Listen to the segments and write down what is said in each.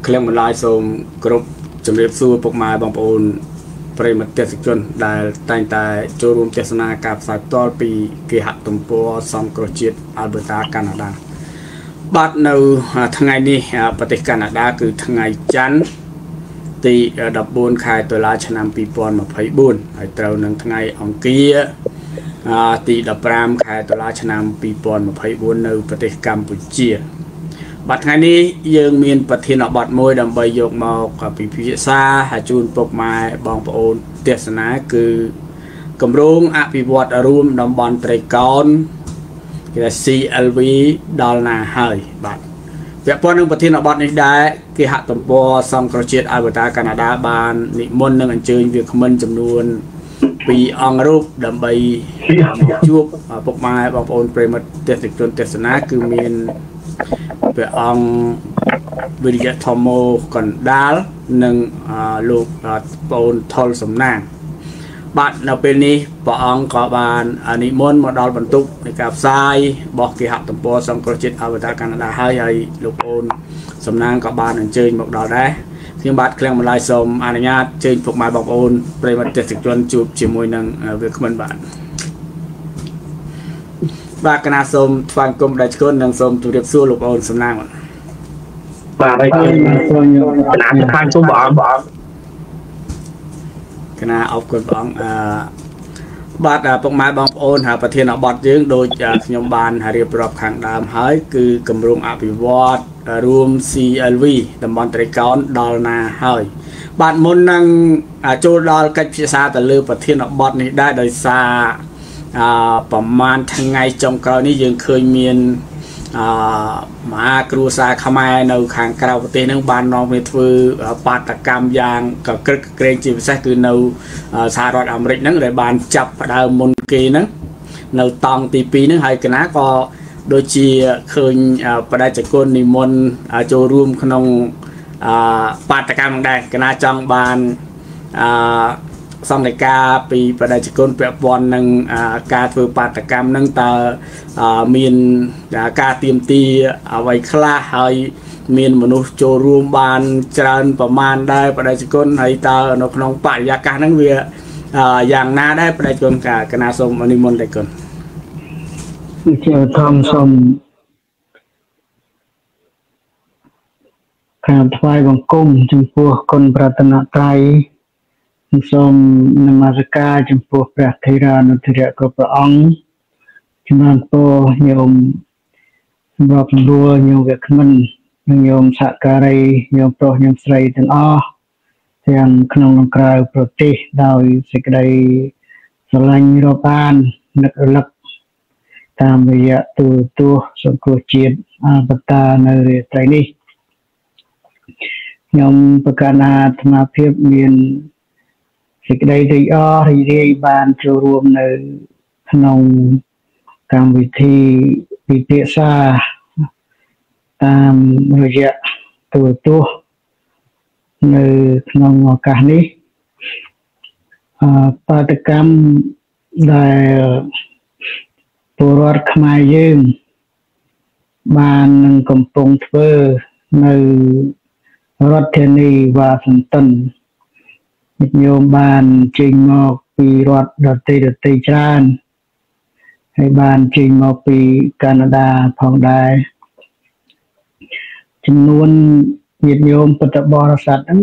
เคลื่อนมาลายสมกรุบจำเรียบสู้พวกไม้บางปอนปริมาณเตสิจนได้แต่งแต่โจรวมเทศนากับสายต่อปีเกี่ยตุ่มปัวซอมกรจิตอัลเบอร์ตาแคนาดาบัดในทั้งไงนี้ประเทศแคนาดาคือทั้งไงจันตีดับบุญขายตัวลาชนามปีปอนมาไพ่บุญไอเต้าหนึ่งทั้งไงองกี้ตีดับรามขายตัวลาชนามปีปอนมาไพ่บุญในประเทศกัมพูชีบัดไงนี้ยังมีประเทศบัดมวยดำใบยกมากับปีพิซาหาจูนปกไม้บางปอนเทศนาคือกำรงอภิวัตรวมดำบอลไตรกอนคือ CLV ดอลนาเฮยบัดเพื่อป้อนหนึ่งประเทศบัดนี้ได้คือหักตัวปอซัมกรเชียอัลเบอร์ตาแคนาดาบานนิมนต์หนึ่งอันเชิญเวียกมันจำนวนปีองรูปดำใบจูบปกไม้บางปอนเปรมเทศจนเทศนาคือมีเพื่อองวิริยะทอมโมก่อนดาลหนึ่งลูกปอนทอลสมนางบัดในปีนี้ปองกอบานอันนี้มนต์มาดอลบรรทุกในกับทรายบอกกี่หักตัวปอสังกรจิตอัลเบอร์ตาแคนาดาให้ลูกปอนสมนางกอบานอันเชิญบอกดอลได้เพียงบัดเครื่องมาลายสมอนุญาตเชิญพวกไม้บอกปอนเปรมเทศจนจูบจิมวยหนึ่งเวียกมันบานบากนาสมฟังกลมได้ชนนังสมตุเรียบสู้ลูกโอนสำนักบาได้ชนนาทางชุ่มบ่อคณะเอาคนบ้องบาดปกไม้บางโอนหาประเทศอบอดยืงโดยจากยมบาลหาเรียบรับขังดามหายคือกำรงอภิวัตรวม CLV ตำบลตรีกอนดอลนาหายบาดมนนังโจดอลกัจจิซาแต่เลือประเทศอบอดนี้ได้โดยซาประมาณทั้งไงจงกรณียังเคยมีมาครูซาขมายในขังกราบประเทศนึงบานนองเมทือปาตกรรมยางกับเกรงจีบใช่คือในสหรัฐอเมริกนั้นเลยบานจับดาวมนกีนั้นในตองตีปีนั้นให้คณะก็โดยจีเคยประได้จากคนนิมนต์โจรวมขนมปาตกรรมได้คณะจังบานสองในกาปีประดับกลเปรียบบอลนังการฝึกปาฐกรรมนังตามีนการเตรียมตีเอาไว้คลาให้มีนมนุษย์โจรวมบานจานประมาณได้ประดับกลให้ตานกน้องปะยาการนังเวียอย่างน่าได้ประดับกลกับคณะสมอนิมนต์ได้ก่อนเจ้าทองสมการถวายบังคมจึงพวกคนปรารถนาไตรសូមនមស្ការចំពោះព្រះថេរានុថេរៈគ្រប់ព្រះអង្គជំរាបពរញោមសម្រាប់លួញោមវគ្គមិននិងញោមសហការីញោមប្រុសញោមស្រីទាំងអស់ទាំងក្នុងនិងក្រៅប្រទេសដោយសេចក្តីស្រឡាញ់រាប់អាននឹករលឹកតាមរយៈទូរទស្សន៍សង្គ្រោះជាតិអបតានៅរាត្រីនេះខ្ញុំប្រកាសថាអាត្មាភាពមានសេចក្តីរីកអររីករាយបានចូលរួមនៅក្នុងកម្មវិធីពិភាក្សាតាមរយៈទូរទស្សន៍នៅក្នុងឱកាសនេះបាតកម្មដែលពលរដ្ឋខ្មែរយើងបាននឹងកំពុងធ្វើនៅរដ្ឋធានីវ៉ាស៊ីនតោនញោមបានចេញមកពីរដ្ឋដទៃច្រើនហើយបានចេញមកពីកាណាដាផងដែរចំនួនញាតិញោមពុទ្ធបរិស័ទហ្នឹង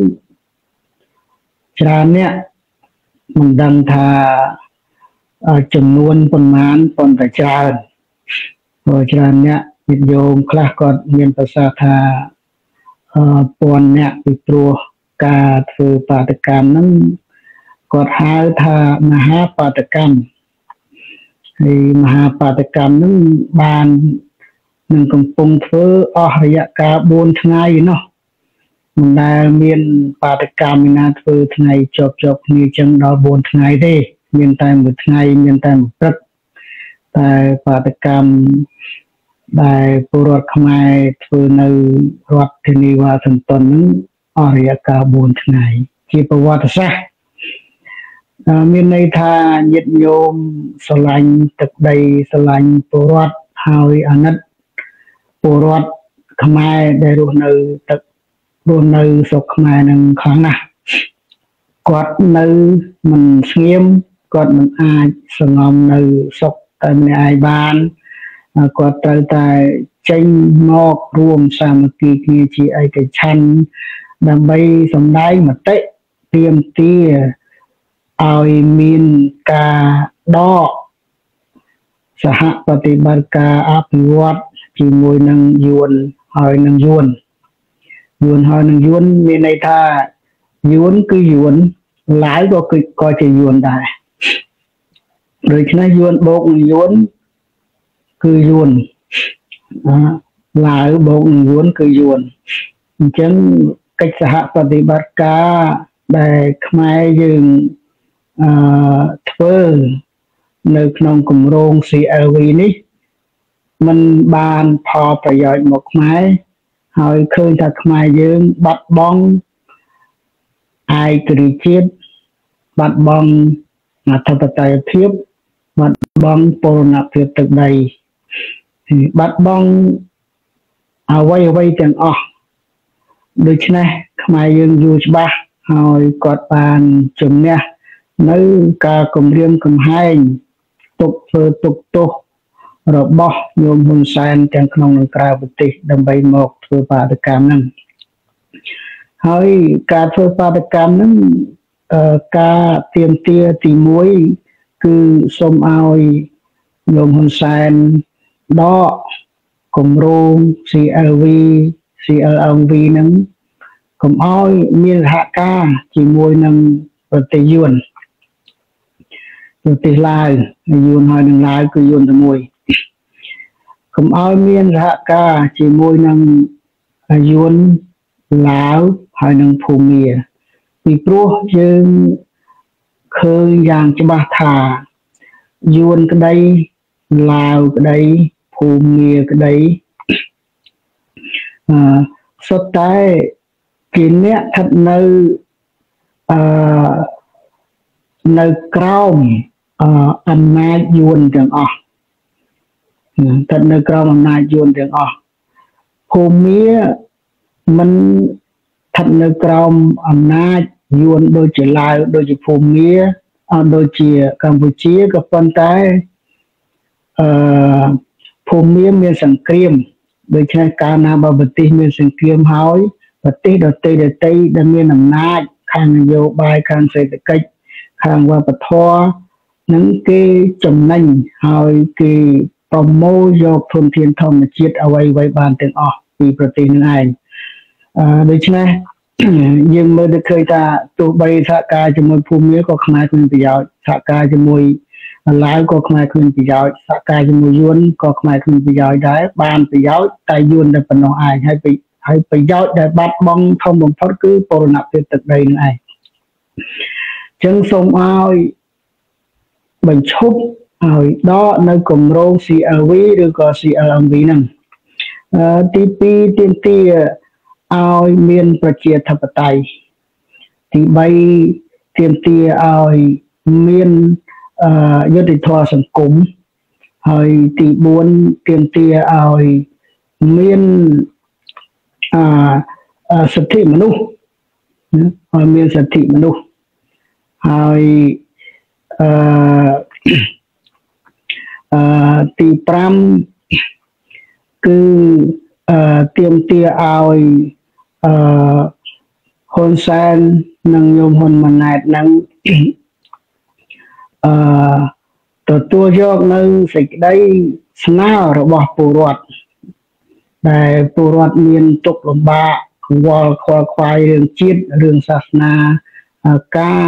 ច្រើនអ្នកមិនដឹងថាចំនួនប៉ុន្មានប៉ុន្តែច្រើនព្រោះច្រើនអ្នកញាតិញោមខ្លះគាត់មានប្រសាសន៍ថាពាន់អ្នកពីព្រោះការធ្វើបាតកម្មហ្នឹងគាត់ហៅថាមហាបាតកម្មហើយមហាបាតកម្មហ្នឹងបាននឹងកំពុងធ្វើអស់រយៈកាល4ថ្ងៃនោះមិនដែលមានបាតកម្មណាធ្វើថ្ងៃជាប់គ្នាចឹងដល់4ថ្ងៃទេមានតែមួយថ្ងៃមានតែមួយព្រឹកតែបាតកម្មដែលពលរដ្ឋខ្មែរធ្វើនៅរដ្ឋធានីវ៉ាស៊ីនតោនហ្នឹងអស់រយៈកាល4ថ្ងៃជាប្រវត្តិសាស្ត្រមានន័យថាញាតិញោមស្រឡាញ់ទឹកដីស្រឡាញ់ពលរដ្ឋហើយអាណិតពលរដ្ឋខ្មែរដែលរស់នៅទឹក luôn nơi sọc mai nâng khó nè quạt nơi mình nghiêm quạt mình ai sờ ngom nơi sọc tại mình ai ban quạt tại tranh mọc ruộng sa mà kỳ kỳ chỉ ai cái chăn đầm bay sầm đáy mà tệ tiêm tia ai min ca đoសហប្រតិបត្តិការអភិវឌ្ឍជាមួយនឹងយួនហើយនឹងយួនហើយនឹងយួនមានន័យថាយួនគឺយួនឡាវក៏ជាយួនដែរដូច្នេះយួនបូកនឹងយួនគឺយួនឡាវបូកនឹងយួនគឺយួនអញ្ចឹងកិច្ចសហប្រតិបត្តិការដែលខ្មែរយើងធ្វើនៅក្នុងគម្រោង CLV នេះมันបានផលប្រយោជន៍មកខ្មែរហើយឃើញថាខ្មែរយើងបាត់បង់ឯករាជ្យជាតិបាត់បង់អធិបតេយ្យភាពបាត់បង់បូរណភាពទឹកដីបាត់បង់អ្វីទាំងអស់ដូច្នេះខ្មែរយើងយល់ច្បាស់ហើយគាត់បានជំនះនៅការគម្រាមកំហែងទុកធ្វើទុកទោសរបស់ញោមហ៊ុនសែនទាំងក្នុងនិងក្រៅប្រទេសដើម្បីមកធ្វើបាតកម្មហ្នឹងហើយការធ្វើបាតកម្មហ្នឹងការទាមទារទី1គឺសូមឲ្យញោមហ៊ុនសែនដកគម្រោង CLV ហ្នឹងកុំឲ្យមានសហការជាមួយនឹងប្រទេសយួនប្រទេសឡាវយួនហើយនឹងឡាវគឺយួនតែមួយកុំឲ្យមានសហការជាមួយនឹងយួនឡាវហើយនឹងភូមាពីព្រោះយើងឃើញយ៉ាងច្បាស់ថាយួនក្តីឡាវក្តីភូមាក្តីសុទ្ធតែជាអ្នកស្ថិតនៅក្រោមអំណាចយួនទាំងអស់ស្ថិតនៅក្រោមអំណាចយួនទាំងអស់ភូមាមិនស្ថិតនៅក្រោមអំណាចយួនដូចជាឡាវដូចជាភូមាដូចជាកម្ពុជាក៏ប៉ុន្តែភូមាមានសង្គ្រាមដូច្នេះកាលណាបើប្រទេសមានសង្គ្រាមហើយប្រទេសដទៃដែលមានអំណាចខាងនយោបាយខាងសេដ្ឋកិច្ចខាងវប្បធម៌នឹងគេចំណេញហើយគេប្រមូលយកធនធានធម្មជាតិអ្វីបានទាំងអស់ពីប្រទេសនឹងឯងដូច្នេះយើងមើលទៅឃើញថាទោះបីសហការជាមួយភូមាក៏ខ្មែរគ្មានប្រយោជន៍សហការជាមួយឡាវក៏ខ្មែរគ្មានប្រយោជន៍សហការជាមួយយួនក៏ខ្មែរគ្មានប្រយោជន៍ដែរបានប្រយោជន៍តែយួនតែប៉ុណ្ណោះឯងហើយប្រយោជន៍ដែលបាត់បង់ធំបំផុតគឺបូរណភាពទឹកដីនឹងឯងចឹងសូមឲ្យបញ្ឈប់ឲ្យដកនៅគម្រោង CLV ឬក៏ CLMV ហ្នឹងទី2ទាមទារឲ្យមានប្រជាធិបតេយ្យទី3ទាមទារឲ្យមានយុត្តិធម៌សង្គមហើយទី4ទាមទារឲ្យមានសិទ្ធិមនុស្សឲ្យមានសិទ្ធិមនុស្សហើយទី5គឺទាមទារឲ្យហ៊ុនសែននិងញោមហ៊ុនម៉ាណែតនឹងទទួលយកនៅសេចក្តីស្នើរបស់ពលរដ្ឋដែលពលរដ្ឋមានទុក្ខលំបាកកង្វល់ខ្វល់ខ្វាយរឿងជាតិរឿងសាសនាការ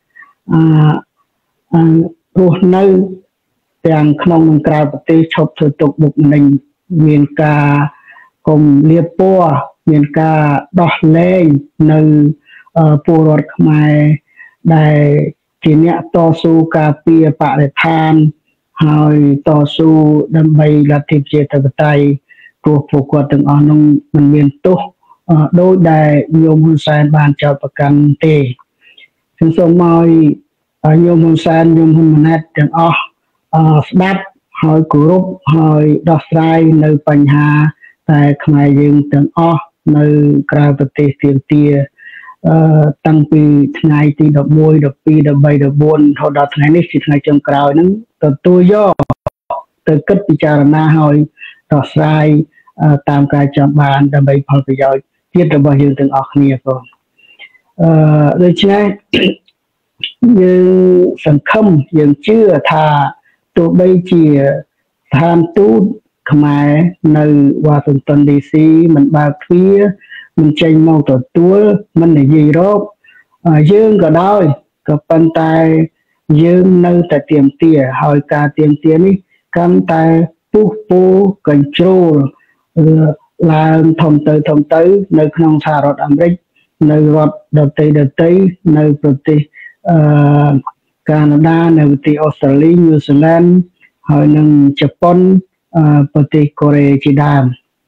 រស់នៅទាំងក្នុងនិងក្រៅប្រទេសឈប់ធ្វើទុកបុកម្នេញមានការកុំលៀបពណ៌មានការដោះលែងនៅពលរដ្ឋខ្មែរដែលជាអ្នកតស៊ូការពារបរិស្ថានហើយតស៊ូដើម្បីលទ្ធិប្រជាធិបតេយ្យព្រោះពួកគាត់ទាំងអស់នោះមិនមានទោសដោយដែលញោមហ៊ុនសែនបានចោទប្រកាន់ទេខ្ញុំសូមឲ្យញោមហ៊ុនសែនញោមហ៊ុនម៉ាណែតទាំងអស់ស្ដាប់ហើយគោរពហើយដោះស្រាយនៅបញ្ហាតែខ្មែរយើងទាំងអស់នៅក្រៅប្រទេសទៀមទាតាំងពីថ្ងៃទី11 12 13 14រហូតដល់ថ្ងៃនេះជាថ្ងៃចុងក្រោយហ្នឹងទទួលយកទៅគិតពិចារណាហើយដោះស្រាយតាមការចង់បានដើម្បីផលប្រយោជន៍ជាតិរបស់យើងទាំងអស់គ្នាបងដូច្នេះយើងសង្ឃឹមយើងជឿថាទោះបីជាស្ថានទូតខ្មែរនៅវ៉ាស៊ីនតោន DC មិនបើកទ្វារមិនចេញមកទទួលមិននិយាយរកយើងក៏ដោយក៏ប៉ុន្តែយើងនៅតែទាមទារហើយការទាមទារនេះកាន់តែពុះពោកញ្ជ្រោលឡើងធំទៅនៅក្នុងសហរដ្ឋអាមេរិកនៅរដ្ឋដទៃនៅប្រទេសកាណាដានៅប្រទេសអូស្ត្រាលីញូហ្សេឡង់ហើយនិងជប៉ុនប្រទេសកូរ៉េជាដើម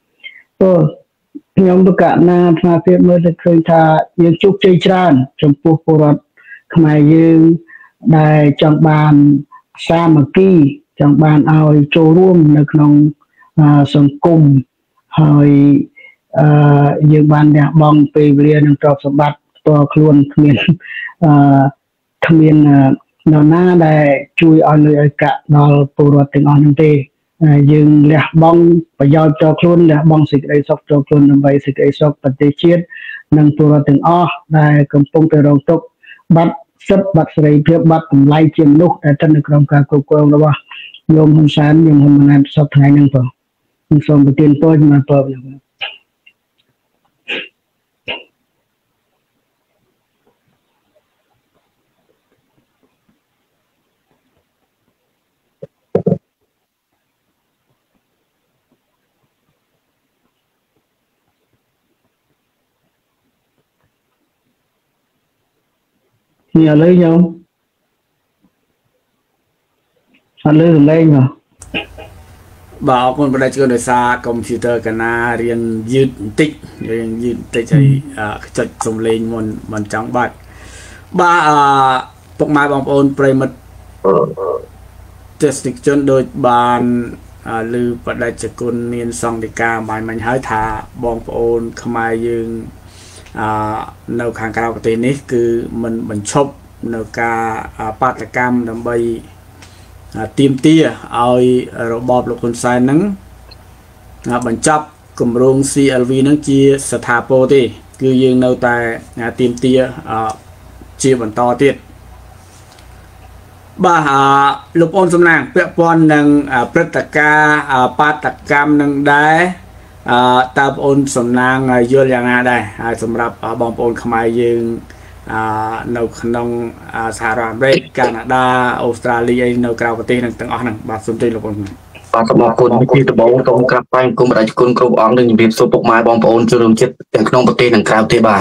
ខ្ញុំប្រកាសណាអាត្មាភាពមើលទៅឃើញថាយើងជោគជ័យច្រើនចំពោះពលរដ្ឋខ្មែរយើងដែលចង់បានសាមគ្គីចង់បានឲ្យចូលរួមនៅក្នុងសង្គមហើយយើងបានលះបង់ពេលវេលានិងទ្រព្យសម្បត្តិផ្ទាល់ខ្លួនគ្មាននរណាដែលជួយឲ្យលុយឲ្យកាក់ដល់ពលរដ្ឋទាំងអស់នោះទេយើងលះបង់ប្រយោជន៍ផ្ទាល់ខ្លួនលះបង់សេចក្តីសុខផ្ទាល់ខ្លួនដើម្បីសេចក្តីសុខប្រទេសជាតិនិងពលរដ្ឋទាំងអស់ដែលកំពុងតែរងទុក្ខបាត់សិទ្ធិបាត់សេរីភាពបាត់តម្លៃជាមនុស្សដែលស្ថិតនៅក្នុងការគ្រប់គ្រងរបស់ញោមហ៊ុនសែនញោមហ៊ុនម៉ាណែតសពថ្ងៃហ្នឹងបងខ្ញុំសូមប្រទានពរចំណាពរនេះឥឡូវខ្ញុំអត់លើសំឡេងមកបាទអរគុណបដិជនដោយសារកុំព្យូទ័រកណារៀនយឺតបន្តិចហើយចុចសំឡេងមុនមិនចង់បាត់បាទពុកម៉ែបងប្អូនប្រិមិត្តទេសនិកជនដូចបានឮបដិជនមានសង្ឃដីកាមិញហើយថាបងប្អូនខ្មែរយើងនៅខាងក្រៅប្រទេសនេះគឺមិនបញ្ឈប់នៅការបាតកម្មដើម្បីទាមទារឲ្យរបបលោកហ៊ុនសែនហ្នឹងបញ្ចប់គម្រោង CLV ហ្នឹងជាស្ថាពរទេគឺយើងនៅតែទាមទារជាបន្តទៀតបាទលោកប្អូនសំណាងពាក់ព័ន្ធនឹងព្រឹត្តិការណ៍បាតកម្មនឹងដែរតើបងប្អូនសំណាងយល់យ៉ាងណាដែរហើយសម្រាប់បងប្អូនខ្មែរយើងនៅក្នុងសហរដ្ឋអាមេរិកកាណាដាអូស្ត្រាលីអីនៅក្រៅប្រទេសទាំងអស់ហ្នឹងបាទសូមជម្រាបលោកបងបាទសូមអរគុណពីដំបូងសូមក្រាបថ្វាយគុំបដិគុណគ្រប់អង្គនិងជម្រាបសួរពុកម៉ែបងប្អូនជនរួមជាតិទាំងក្នុងប្រទេសនិងក្រៅប្រទេសបាទ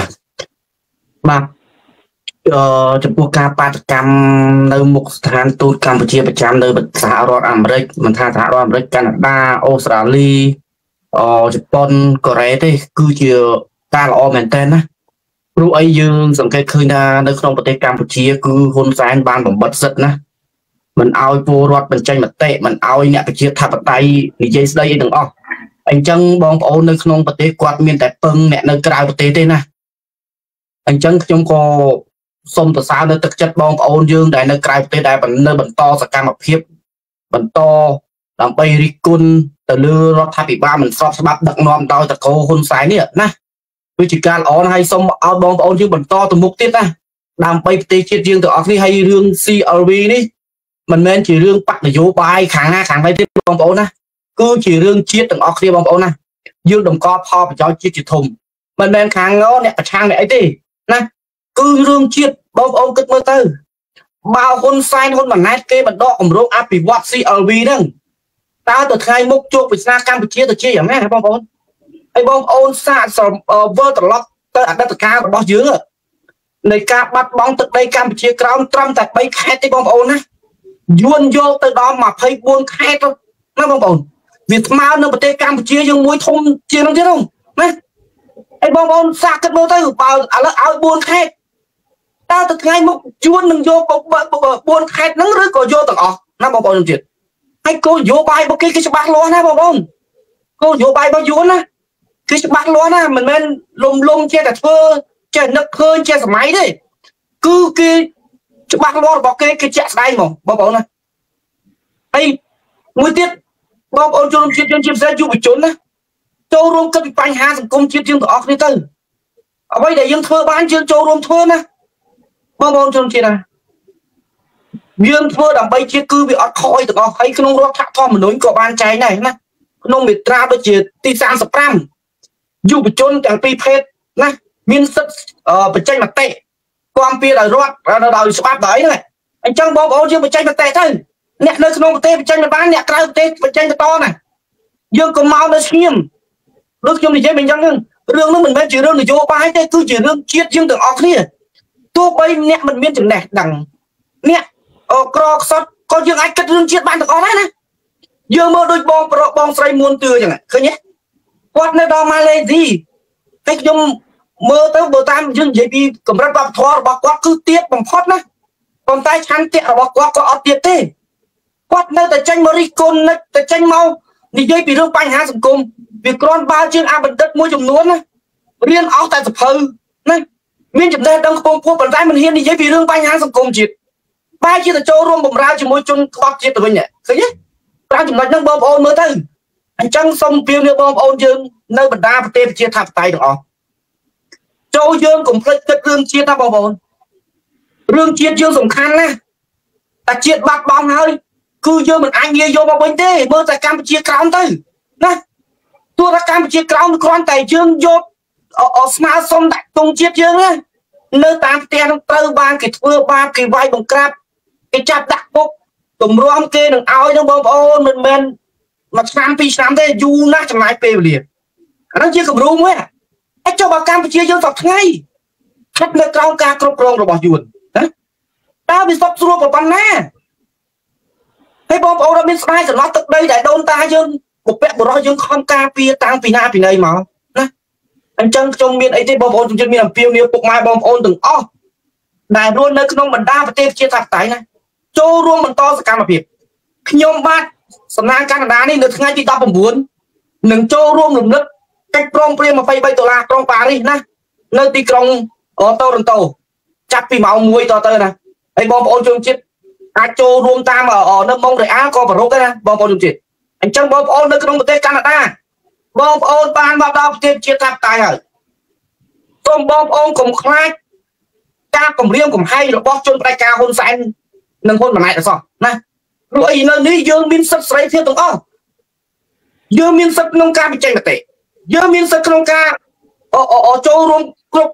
ចំពោះការបាតកម្មនៅមុខស្ថានទូតកម្ពុជាប្រចាំនៅសហរដ្ឋអាមេរិកមិនថាសហរដ្ឋអាមេរិកកាណាដាអូស្ត្រាលីជប៉ុនកូរ៉េទេគឺជាការល្អមែនទែនណាព្រោះអីយើងសង្កេតឃើញថានៅក្នុងប្រទេសកម្ពុជាគឺហ៊ុនសែនបានបំបិទសិទ្ធិណាមិនឲ្យពលរដ្ឋបញ្ចេញមតិមិនឲ្យអ្នកប្រជាធិបតេយ្យនិយាយស្ដីអីទាំងអស់អញ្ចឹងបងប្អូននៅក្នុងប្រទេសគាត់មានតែពឹងអ្នកនៅក្រៅប្រទេសទេណាអញ្ចឹងខ្ញុំក៏សូមសរសើរនៅទឹកចិត្តបងប្អូនយើងដែលនៅក្រៅប្រទេសដែលនៅបន្តសកម្មភាពបន្តដើម្បីរិះគន់ទៅលើរដ្ឋាភិបាលមិនស្របច្បាប់ដឹកនាំដោយតកោហ៊ុនសែននេះណាវាជាការល្អណាស់ហើយសូមឲ្យបងប្អូនយើងបន្តទៅមុខទៀតណាដើម្បីប្រទេសជាតិយើងទាំងអស់គ្នាហើយរឿង CLV នេះមិនមែនជារឿងបកនយោបាយខាងណាខាងណីទេបងប្អូនណាគឺជារឿងជាតិទាំងអស់គ្នាបងប្អូនណាយើងតម្កល់ផលប្រយោជន៍ជាតិជាធំមិនមែនខាងអ្នកប្រឆាំងអ្នកអីទេណាគឺរឿងជាតិបងប្អូនគិតមើលទៅបើហ៊ុនសែនហ៊ុនម៉ាណែតគេបណ្ដកគម្រោងអភិវឌ្ឍ CLV ហ្នឹងតើទៅថ្ងៃមុខជោគវាសនាកម្ពុជាទៅជាយ៉ាងណាបងប្អូនហើយបងប្អូនសាកវិលត្រឡប់ទៅអតីតកាលរបស់យើងនៃការបាត់បង់ទឹកដីកម្ពុជាក្រោមត្រឹមតែ3ខេត្តទេបងប្អូនណាយួនយកទៅដល់24ខេត្តណាបងប្អូនវាស្មើនឹងប្រទេសកម្ពុជាយើងមួយធំជាងនោះទៀតណាហើយបងប្អូនសាកគិតមើលទៅបើឥឡូវឲ្យ4ខេត្តតើទៅថ្ងៃមុខយួននឹងយក4ខេត្តហ្នឹងឬក៏យកទាំងអស់ណាបងប្អូនទៀតហើយគោលនយោបាយរបស់គេច្បាស់លាស់ណាបងប្អូនគោលនយោបាយរបស់យួនណា cứ bắt luôn á mình men lum che đặt thơ che nước khơi che máy đấy cứ cái bắt luôn bỏ cái chẹt đây mà bảo này hay mũi tiết bao ôn cho chim xe du bị trốn á châu rôm cất bánh hà thành công chiết chương tỏ đi từ ở đây để dân thơ bán chương châu rôm thơ nè bao ôn cho chị này dân thơ làm bay chia cư bị ọt khói từ ngọc hay không có thác thom mà nối có ban cháy này nè không bị tra đôi chỉ ti sang sập ram du bị trốn chẳng pi phết nè miên sức bị tranh mặt tệ quan pia là rót là đòi sắp đấy này anh chẳng bao ôn chưa bị tranh mặt tệ thôi nè nơi không tê bị tranh mặt bán nè cái tê bị tranh mặt to này dương còn mau nó xiêm lúc chung thì chế mình chẳng rương nó mình mới chỉ rương để cho ba thế cứ chỉ rương chiết riêng từng óc này tôi bay nè mình miên chừng nè đằng nè cro sót có dương ai cất rương chiết ban được óc đấy nè dương mơ đôi bong say muôn tươi chẳng hạn khơi nhé quạt nơi đó mà lấy gì cái chung mơ tới bờ tam dương dễ bị cầm ra bọc thò bọc quạt cứ tiết bằng phốt nè còn tay chăn tiết bọc quạt có óc tiết thế quạt nơi tại tranh maricon nơi tại tranh mau thì dây bị rương bánh há sừng cung việc con ba chương a bật đất môi trồng nuốt nè riêng áo tại tập hư nè miên chụp đây đang không phô bẩn tay mình hiên đi dây bị rương bánh há sừng cung chịt ba chia từ châu rôm bầm ra chỉ môi chung khoác chịt từ bên nhẹ thấy nhé ra chụp mặt đang bom ôn mới thấy anh trăng sông piêu nêu bom ôn dương nơi bật đá tê chia thạp tay được không châu dương cùng phết cất rương chia thạp bom ôn rương chia dương sủng khăn nè ta chia bạc bom hơi cứ dương mình anh nghe vô bao bên tê mơ tại Campuchia còng tới nè tôi ra Campuchia còng con tài dương vô ở smart sông đại tung chiết dương á nơi tam tiền tơ ban cái thưa ba cái vai bằng crab cái chặt đặt bốc tụm rom kê đừng ao trong bom ôn mình men mà năm pi năm thế du nát trong lại pê liền nó chưa cầm rung á cho bà Campuchia dương tập ngay khách nơi còng ca cột còng rồi bỏ chuồn ta bị sập xuống vào ban nè hay bom ôn ra bên sai rồi nó tức đây để đôn ta dương một bẹt một dương con ca pia tăng pì na pì này mà nè anh chân trong miền ấy thế bom ôn trong chân miền làm piêu niêu bục mai bom ôn từng đại luôn nơi không mình đa và tê chia thạch tại này châu luôn mình to cả một việc nhom bát sầm nang Canada này được ngay đi đọc 9 nâng châu luôn lùm đất cách prom pria mà bay bay tổ la trong Paris nè nơi ti krong ở Toronto chặt pì màu muối to tơ nè hay bom ôn trong chết châu luôn tam ở nơi mông rồi á có vào rốt cái nè bom ôn trong chết anh chân bom ôn nơi không tê Canada bom ôn ban vào đâu tê chia thạch tại rồi tôm bom ôn cùng khai ca cùng riêng cùng hay rồi bom chôn đại ca hôn xanh nâng hôn mà lại là sao nè rồi nơi ní dương miên sắt sấy theo từng dương miên sắt nông ca bị tranh là tệ dương miên sắt nông ca ở châu luôn cục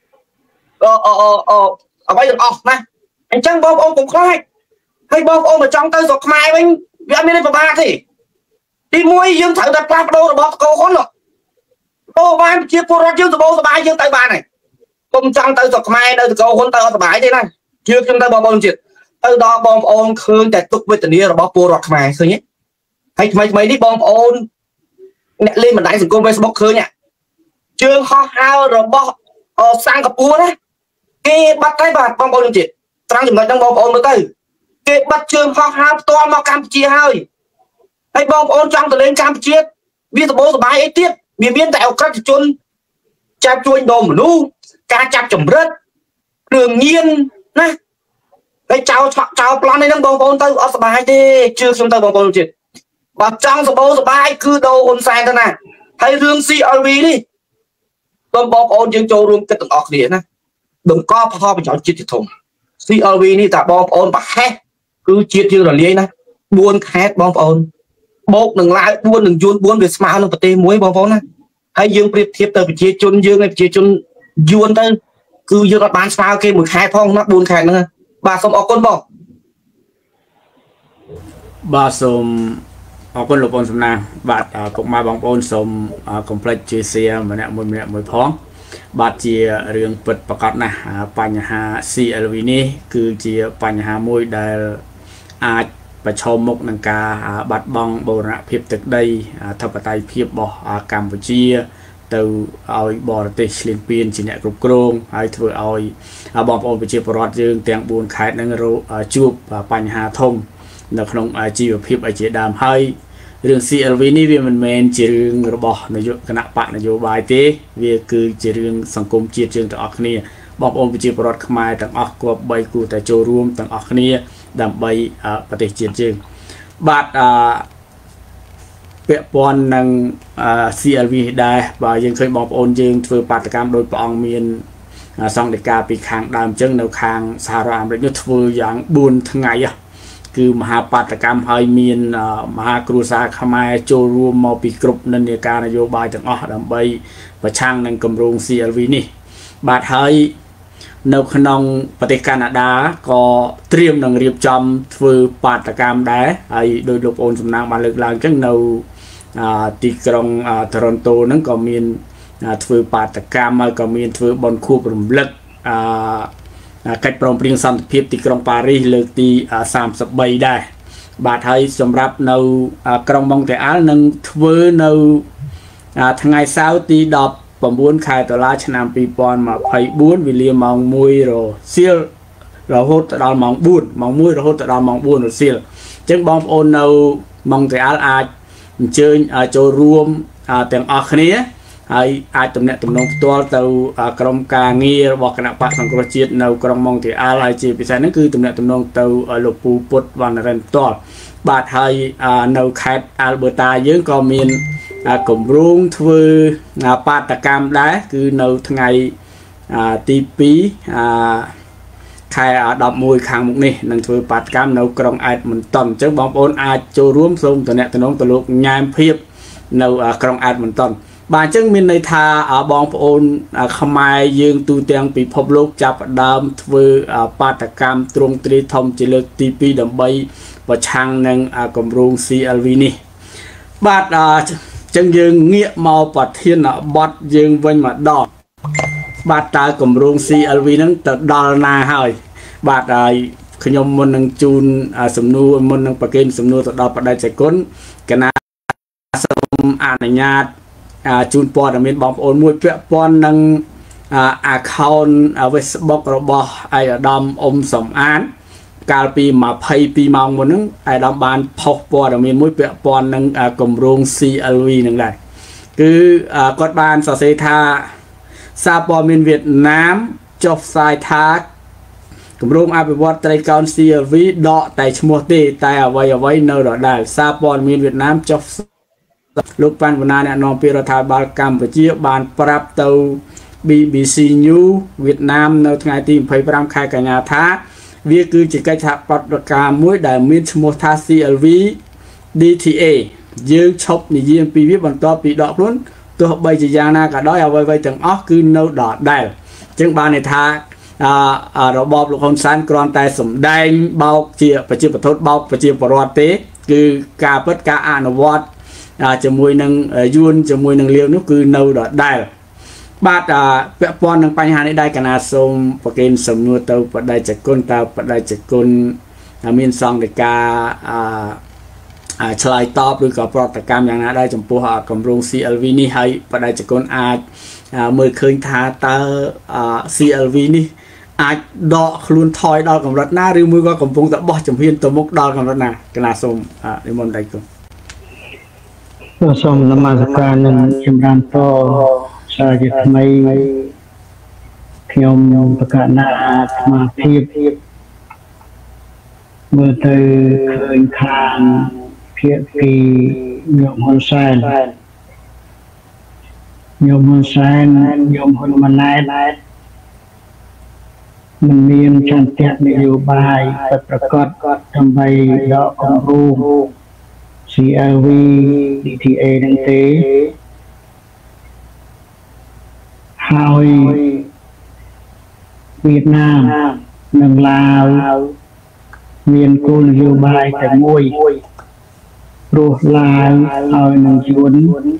ở bây giờ nè anh chăng bom ôn cùng khai hay bom ôn ở trong tay giọt mai bên việt nam và ba thì đi mua dương thử đặt ba đô là bom câu khốn rồi đô ba chia phô ra dương từ bô từ ba dương tay ba này không trong tay giọt mai đâu từ câu khốn tay từ bãi thế này chưa trong tay bom ôn chuyện từ đó bom ôn khơi tại tục với tình yêu là bom phô rọt mai khơi nhé hay mấy đi bom ôn lên mình đánh sự công Facebook khơi nhá chương ho hao rồi bom sang cặp búa đấy cái bắt tay bạt bom ôn chuyện trang thì mình đang bom ôn mới tới cái bắt chương ho hao to mà Campuchia hơi hay bom ôn trong từ lên Campuchia biết từ bố từ bãi ấy tiếp miền biên tại các chôn cha chuối đồ mà nu cá chắp chồng rớt đường nhiên nè cái chào plan này đang bom ôn tới ở bài đi chưa xong tới bom ôn chuyện và trong số bố số bài cứ đâu ôn sai thế này hay rương CRV đi bom ôn dương châu luôn cái từng ọc địa nè đừng có pha bị chọn chết thì thùng CRV đi ta bom ôn bạc hết cứ chết chưa là liên nè buôn hết bom ôn bột đừng lại buôn đừng chôn buôn về smart luôn tê muối bom ôn nè hay dương priệp thiệp tới chia chôn dương này chia chôn yuan tới cứ dương bán smart kia một hai phong nó buôn khai nữa bà xong ở con bò bà xong ở con lục ôn xong nào bạn cũng mà bóng ôn xong complex chia sẻ mà nè một phong bạn chia riêng bật bạc cát nèปัญหา CLV នេះគឺជាបញ្ហាមួយដែលអាចប្រឈមមុខនឹងការបាត់បង់បូរណភាពទឹកដីអធិបតេយ្យភាពរបស់កម្ពុជាទៅឲ្យបរទេសឆ្លៀនពៀនជាអ្នកគ្រប់គ្រងហើយធ្វើឲ្យបងប្អូនប្រជាពលរដ្ឋយើងទាំង4ខេត្តនឹងជួបបញ្ហាធំនៅក្នុងជីវភាពជាដើមហើយរឿង CLV នេះវាមិនមែនជារឿងរបស់នាយកគណៈបកនយោបាយទេវាគឺជារឿងសង្គមជាតិយើងទាំងអស់គ្នាបងប្អូនប្រជាពលរដ្ឋខ្មែរទាំងអស់គប្បីគួរតែចូលរួមទាំងអស់គ្នាដើម្បីប្រទេសជាតិយើងបាទពាក់ព័ន្ធនឹង CLV ដែរបើយើងឃើញបងប្អូនយើងធ្វើបាតកម្មដោយព្រះអង្គមានសង្ឃដីកាពីខាងដើមអញ្ចឹងនៅខាងសហរដ្ឋអាមេរិកនោះធ្វើយ៉ាង4ថ្ងៃគឺមហាបាតកម្មហើយមានមហាគ្រួសារខ្មែរចូលរួមមកពីគ្រប់និន្នាការនយោបាយទាំងអស់ដើម្បីប្រឆាំងនឹងគម្រោង CLV នេះបាទហើយនៅក្នុងប្រទេសកាណាដាក៏ត្រៀមនឹងរៀបចំធ្វើបាតកម្មដែរហើយដោយលោកប្អូនសំណាងបានលើកឡើងអញ្ចឹងនៅទីក្រុងTorontoហ្នឹងក៏មានធ្វើបាតកម្មហើយក៏មានធ្វើបុណ្យខួបរំលឹកកិច្ចព្រមព្រៀងសន្តិភាពទីក្រុងប៉ារីសលើកទី33ដែរបាទហើយសម្រាប់នៅក្រុងម៉ុងតេអាល់នឹងធ្វើនៅថ្ងៃសៅរ៍ទី19 ខែតុលាឆ្នាំ2024វេលាម៉ោង1រសៀលរហូតដល់ម៉ោង4ម៉ោង1រហូតដល់ម៉ោង4រសៀលអញ្ចឹងបងប្អូននៅម៉ុងតេអាល់អាចអញ្ជើញចូលរួមទាំងអស់គ្នាហើយអាចទំនាក់ទំនងផ្ទាល់ទៅក្រុមការងាររបស់គណៈបកសង្គ្រោះជាតិនៅក្រុងម៉ុងតេអាល់ហើយជាពិសេសហ្នឹងគឺទំនាក់ទំនងទៅលោកពូពុតវណ្ណរិនផ្ទាល់បាទហើយនៅខេត្តអាល់ប៊ឺតាយើងក៏មានគម្រោងធ្វើបាតកម្មដែរគឺនៅថ្ងៃទី2ខែ11ខាងមុខនេះនឹងធ្វើបាតកម្មនៅក្រុងអេដមន្តុនអញ្ចឹងបងប្អូនអាចចូលរួមសូមទំនាក់ទំនងទៅលោកញ៉ែមភៀបនៅក្រុងអេដមន្តុនបាទអញ្ចឹងមានន័យថាបងប្អូនខ្មែរយើងទូទាំងពិភពលោកចាប់ផ្ដើមធ្វើបាតកម្មទ្រង់ទ្រាយធំជាលើកទី2ដើម្បីប្រឆាំងនឹងគម្រោង CLV នេះបាទអញ្ចឹងយើងងាកមកប្រធានបទយើងវិញម្ដងបាទតើគម្រោង CLV ហ្នឹងទៅដល់ណាហើយបាទហើយខ្ញុំមុននឹងជូនសំណួរមុននឹងប្រកេនសំណួរទៅដល់បដិជគុណគណៈសូមអនុញ្ញាតជូនព័ត៌មានបងប្អូនមួយពាក់ព័ន្ធនឹង account Facebook របស់ឯកឧត្តមអ៊ុំសំអានកាលពី22ម៉ោងមុនហ្នឹងឯកឧត្តមបានផុសព័ត៌មានមួយពាក់ព័ន្ធនឹងគម្រោង CLV ហ្នឹងដែរគឺគាត់បានសរសេរថាសារព័ត៌មានវៀតណាមចុះផ្សាយថាគម្រោងអភិវឌ្ឍត្រីកោណ CLV ដកតែឈ្មោះទេតែអ្វីនៅដដែលសារព័ត៌មានវៀតណាមចុះលោកប៉ាន់វណ្ណាអ្នកនាំពាក្យរដ្ឋាភិបាលកម្ពុជាបានប្រាប់ទៅ BBC News វៀតណាមនៅថ្ងៃទី25ខែកញ្ញាថាវាគឺជាកិច្ចសហប្រតិបត្តិការមួយដែលមានឈ្មោះថា CLV DTA យើងឈប់និយាយពីវាបន្ទាប់ពីដកខ្លួនទោះបីជាយ៉ាងណាក៏ដោយអ្វីៗទាំងអស់គឺនៅដដែលអញ្ចឹងបានន័យថារបបលោកហ៊ុនសែនគ្រាន់តែសម្ដែងបោកជាប្រជាប្រធុតបោកប្រជាពលរដ្ឋទេគឺការពិតការអនុវត្តជាមួយនឹងយួនជាមួយនឹងលាវនោះគឺនៅដដែលបាទពាក់ព័ន្ធនឹងបញ្ហានេះដែរកណាសូមប្រកេនសំណួរទៅបដិជគុណតើបដិជគុណមានសង្ឃដីកាឆ្លើយតបឬក៏ប្រតិកម្មយ៉ាងណាដែរចំពោះគម្រោង CLV នេះហើយបដិជគុណអាចមើលឃើញថាតើ CLV នេះអាចដកខ្លួនថយដល់កម្រិតណាឬមួយក៏កំពុងតែបោះជំហានទៅមុខដល់កម្រិតណាកណាសូមនិមន្តដៃគុណសូមនមស្ការនឹងចម្រើនពរសារជាថ្មីខ្ញុំប្រកាសណាអាត្មាភាពមើលទៅឃើញខាងភាគីញោមហ៊ុនសែនញោមហ៊ុនម៉ាណែតមិនមានចន្ទៈនយោបាយប្រកបដើម្បីដកគម្រោង CLV DTA នឹងទេហើយវៀតណាមនិងឡាវមានគោលនយោបាយតែមួយព្រោះឡាវហើយនឹងយួន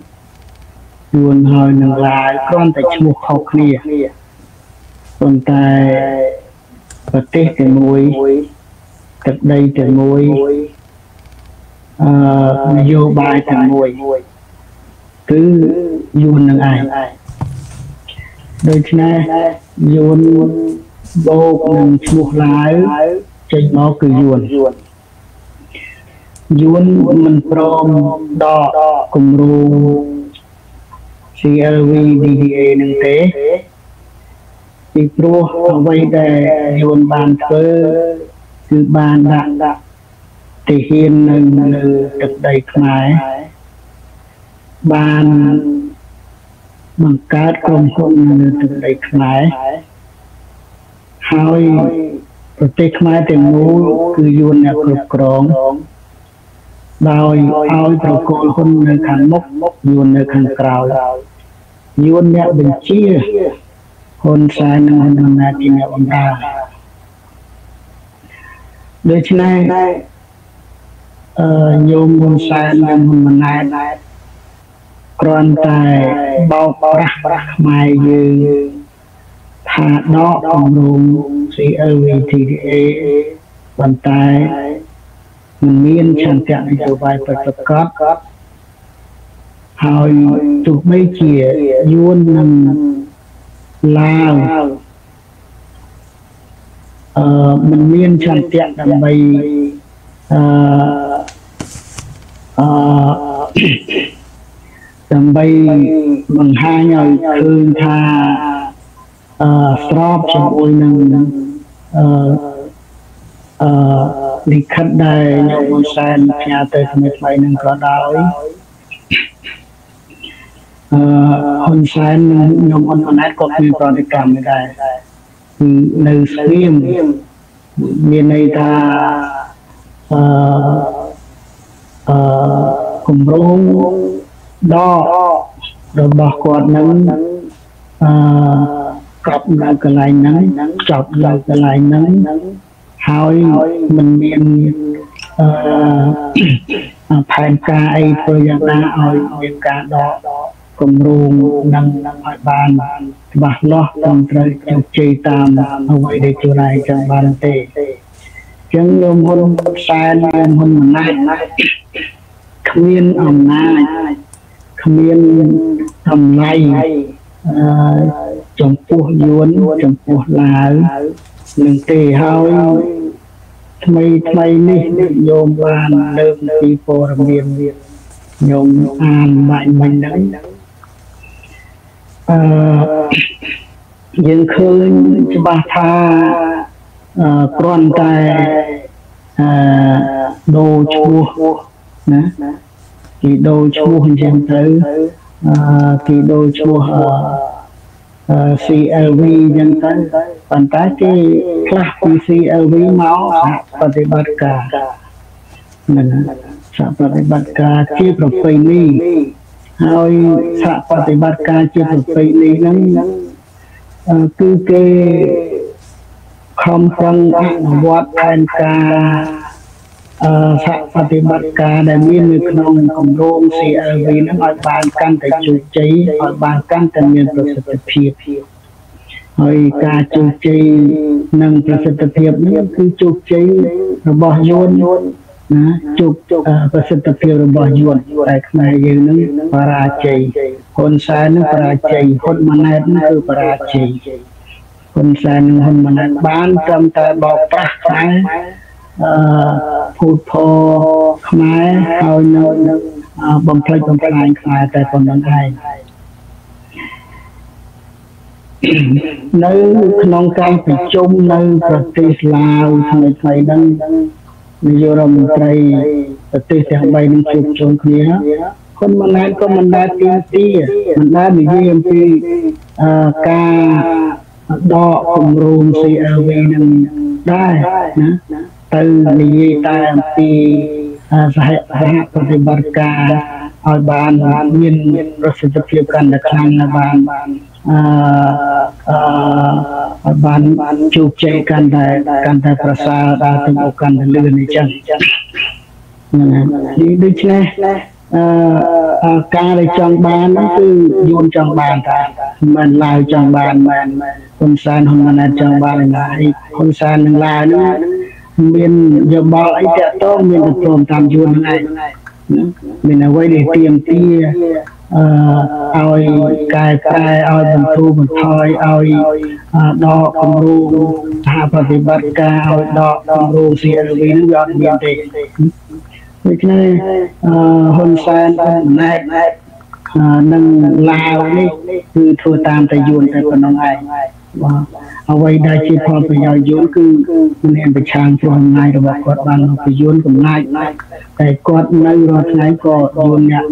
ហើយនឹងឡាវគ្រាន់តែឈ្មោះខុសគ្នាប៉ុន្តែប្រទេសតែមួយទឹកដីតែមួយនយោបាយតែមួយគឺយួននឹងឯងដូច្នេះយួនបូកនឹងឈ្មោះឡាវចេញមកគឺយួនយួនមិនព្រមដកគម្រោង CLV DDA នឹងទេពីព្រោះអ្វីដែលយួនបានធ្វើគឺបានដាក់ទាហាននៅទឹកដីខ្មែរបានបង្កើតក្រុមហ៊ុននៅទឹកដីខ្មែរហើយប្រទេសខ្មែរទាំងមូលគឺយួនអ្នកគ្រប់គ្រងដោយឲ្យប្រកល់ហ៊ុននៅខាងមុខយួននៅខាងក្រោយយួនអ្នកបញ្ជាហ៊ុនសែននិងហ៊ុនម៉ាណែតជាអ្នកបម្រើដូច្នេះញោមហ៊ុនសែននិងហ៊ុនម៉ាណែតគ្រាន់តែបោកប្រាស់ខ្មែរយើងថាដកគម្រោង CLVTDA ប៉ុន្តែមិនមានឆន្ទៈនយោបាយប្រកបហើយទោះបីជាយួននិងឡាវមិនមានឆន្ទៈដើម្បីដើម្បីបង្ហាញឲ្យឃើញថាស្របជាមួយនឹងលិខិតដែលញោមហ៊ុនសែនផ្ញើទៅថ្មីនឹងក៏ដោយហ៊ុនសែននិងញោមហ៊ុនម៉ាណែតក៏មានប្រតិកម្មដែរនៅស្ងៀមមានន័យថាគម្រោងដករបស់គាត់នឹងកប់នៅកន្លែងហ្នឹងចប់នៅកន្លែងហ្នឹងហើយមិនមានផែនការអីធ្វើយ៉ាងណាឲ្យមានការដកគម្រោងនឹងឲ្យបានច្បាស់លាស់ត្រឹមត្រូវជោគជ័យតាមអ្វីដែលខ្លួនឯងចង់បានទេអញ្ចឹងលោកហ៊ុនសែននិងហ៊ុនម៉ាណែតគ្មានអំណាចគ្មានតម្លៃចំពោះយួនចំពោះឡាវនឹងទេហើយថ្មីនេះញោមបានលើកពីព័ត៌មានញោមអានបាញ់មិញហ្នឹងយើងឃើញច្បាស់ថាគ្រាន់តែដូរឈ្មោះណាគេដូរឈ្មោះអញ្ចឹងទៅគេដូរឈ្មោះCLV អញ្ចឹងទៅប៉ុន្តែគេផ្លាស់ពី CLV មកសហប្រតិបត្តិការហ្នឹងសហប្រតិបត្តិការជាប្រពៃណីហើយសហប្រតិបត្តិការជាប្រពៃណីហ្នឹងគឺគេខំប្រឹងអនុវត្តផែនការសហប្រតិបត្តិការដែលមាននៅក្នុងគម្រោង CLV ហ្នឹងឲ្យបានកាន់តែជោគជ័យឲ្យបានកាន់តែមានប្រសិទ្ធភាពហើយការជោគជ័យនិងប្រសិទ្ធភាពនេះគឺជោគជ័យរបស់យួនណាជោគប្រសិទ្ធភាពរបស់យួនតែខ្មែរយើងនឹងបរាជ័យហ៊ុនសែននឹងបរាជ័យហ៊ុនម៉ាណែតនឹងគឺបរាជ័យហ៊ុនសែននិងហ៊ុនម៉ាណែតបានត្រឹមតែបោកប្រាស់ខ្មែរភូតភរខ្មែរហើយនៅបំផ្លិចបំផ្លាញខ្មែរតែប៉ុណ្្នឹងឯងនៅក្នុងការប្រជុំនៅប្រទេសឡាវថ្មីហ្នឹងនាយករដ្ឋមន្ត្រីប្រទេសទាំង3នឹងជួបជុំគ្នាហ៊ុនម៉ាណែតក៏មិនដែលទាមទារមិនដែលនិយាយអំពីការដកគម្រោង CLV នឹងដែរណាទៅនិយាយតែអំពីសហប្រតិបត្តិការឲ្យបានមានប្រសិទ្ធភាពកាន់តែខ្លាំងហើយបានជោគជ័យកាន់តែប្រសើរដល់ទៅមុខកាន់តែលឿនអញ្ចឹងដូច្នេះការដែលចង់បានហ្នឹងគឺយួនចង់បានតែមិនឡាវចង់បានមិនហ៊ុនសែនហ៊ុនម៉ាណែតចង់បានឡើយហ៊ុនសែននិងឡាវហ្នឹងមានយោបល់អីតាក់ទងមានតែព្រមតាមយួនហ្នឹងឯងមានអ្វីដែលទាមទារឲ្យកែប្រែឲ្យបន្ធូរបន្ថយឲ្យដកគម្រោងសហប្រតិបត្តិការឲ្យដកគម្រោង CLV ហ្នឹងវាអត់មានទេដូច្នេះហ៊ុនសែនណែតនឹងឡាវនេះគឺធ្វើតាមតែយួនតែប៉ុណ្ណឹងឯងបាទអ្វីដែលជាផលប្រយោជន៍យួនគឺមានប្រឆាំងព្រោះអំណាចរបស់គាត់បានមកពីយួនកំណាចតែគាត់នៅរាល់ថ្ងៃក៏យួនអ្នក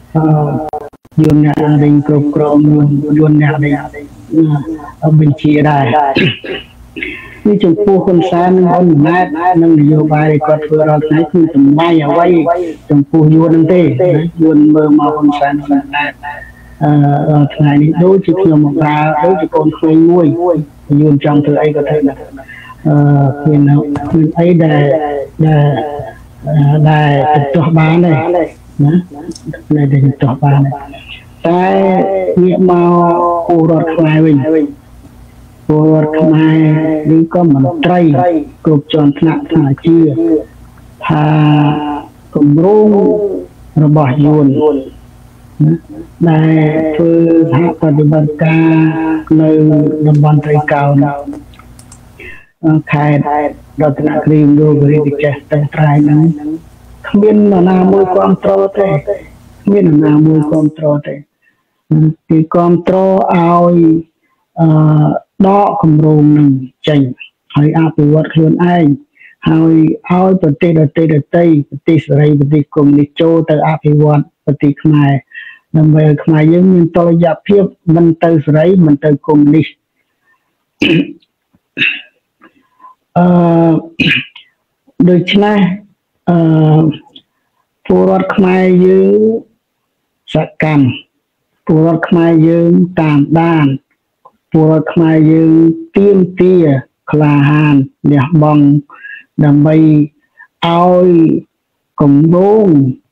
រែងគ្រប់គ្រងយួនអ្នករែងបញ្ជាដែរគឺចំពោះហ៊ុនសែននិងហ៊ុនម៉ាណែតនិងនយោបាយគាត់ធ្វើរាល់ថ្ងៃគឺតម្លៃអ្វីចំពោះយួននឹងទេយួនមើលមកហ៊ុនសែនហ៊ុនម៉ាណែតថ្ងៃនេះដូចជាខ្ញុំមកប្រើដូចជាកូនក្មេងមួយយួនចង់ធ្វើអីក៏ធ្វើដែរមានអីដែលទទួលបានដែរណាដែលទទួលបានតែងាកមកពលរដ្ឋខ្មែរវិញពលរដ្ឋខ្មែរឬក៏មន្ត្រីគ្រប់ជាន់ថ្នាក់ថ្នាក់ជាថាគម្រោងរបស់យួនដែលធ្វើសហប្រតិបត្តិការនៅតំបន់ត្រីកោណខេត្តរតនគិរីលោករីកចេះតែត្រៃហ្នឹងគ្មាននរណាមួយគ្រប់គ្រងទេមាននរណាមួយគ្រប់គ្រងទេគឺគ្រប់គ្រងឲ្យដកគម្រោងនឹងចេញហើយអភិវឌ្ឍខ្លួនឯងហើយឲ្យប្រទេសដទៃប្រទេសសេរីប្រទេសកុម្មុយនីសចូលទៅអភិវឌ្ឍប្រទេសខ្មែរដើម្បីឲ្យខ្មែរយើងមានតុល្យភាពមិនទៅសេរីមិនទៅកុម្មុយនីសដូច្នេះពលរដ្ឋខ្មែរយើងសកម្មពលរដ្ឋខ្មែរយើងតាមដានពលរដ្ឋខ្មែរយើងទៀមទាក្លាហានលះបង់ដើម្បីឲ្យគម្រោង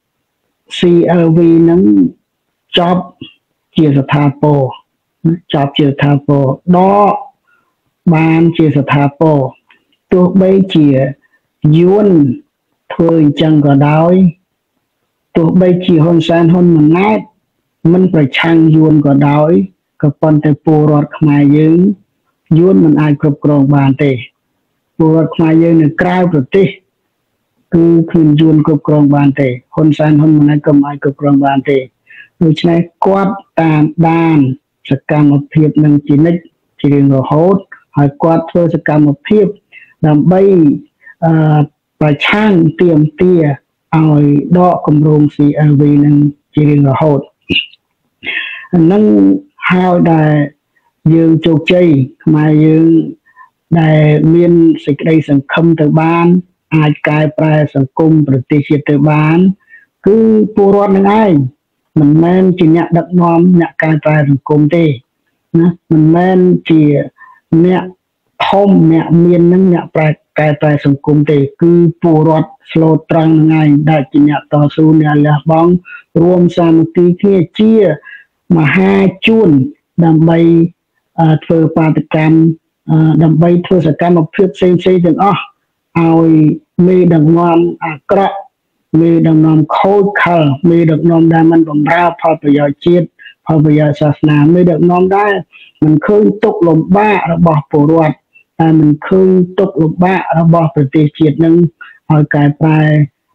CLV នឹងចប់ជាស្ថាពរដកបានជាស្ថាពរទោះបីជាយួនធ្វើអញ្ចឹងក៏ដោយទោះបីជាហ៊ុនសែនហ៊ុនម៉ាណែតមិនប្រឆាំងយួនក៏ដោយក៏ប៉ុន្តែពលរដ្ឋខ្មែរយើងយួនមិនអាចគ្រប់គ្រងបានទេពលរដ្ឋខ្មែរយើងនៅក្រៅប្រទេសគឺគ្មានយួនគ្រប់គ្រងបានទេហ៊ុនសែនហ៊ុនម៉ាណែតក៏មិនអាចគ្រប់គ្រងបានទេដូច្នេះគាត់តាមដានសកម្មភាពនឹងជានិច្ចជារៀងរហូតហើយគាត់ធ្វើសកម្មភាពដើម្បីប្រឆាំងទាមទារឲ្យដកគម្រោង CLV នឹងជារៀងរហូតនឹងហើយដែលយើងជោគជ័យខ្មែរយើងដែលមានសេចក្តីសង្ឃឹមទៅបានអាចកែប្រែសង្គមប្រទេសជាតិទៅបានគឺពលរដ្ឋនឹងឯងមិនមែនជាអ្នកដឹកនាំអ្នកកែប្រែសង្គមទេណាមិនមែនជាអ្នកធំអ្នកមាននឹងអ្នកកែប្រែសង្គមទេគឺពលរដ្ឋស្លូតត្រង់នឹងឯងដែលជាអ្នកតស៊ូអ្នកលះបង់រួមសាមគ្គីគ្នាជាមហាជួនដើម្បីធ្វើបាតកម្មដើម្បីធ្វើសកម្មភាពផ្សេងៗទាំងអស់ឲ្យមេដឹកនាំអាក្រក់មេដឹកនាំខូចខលមេដឹកនាំដែលមិនបម្រើផលប្រយោជន៍ជាតិផលប្រយោជន៍សាសនាមេដឹកនាំដែលមិនឃើញទុកលំបាករបស់ពលរដ្ឋតែមិនឃើញទុកលំបាករបស់ប្រទេសជាតិនឹងឲ្យកែប្រែ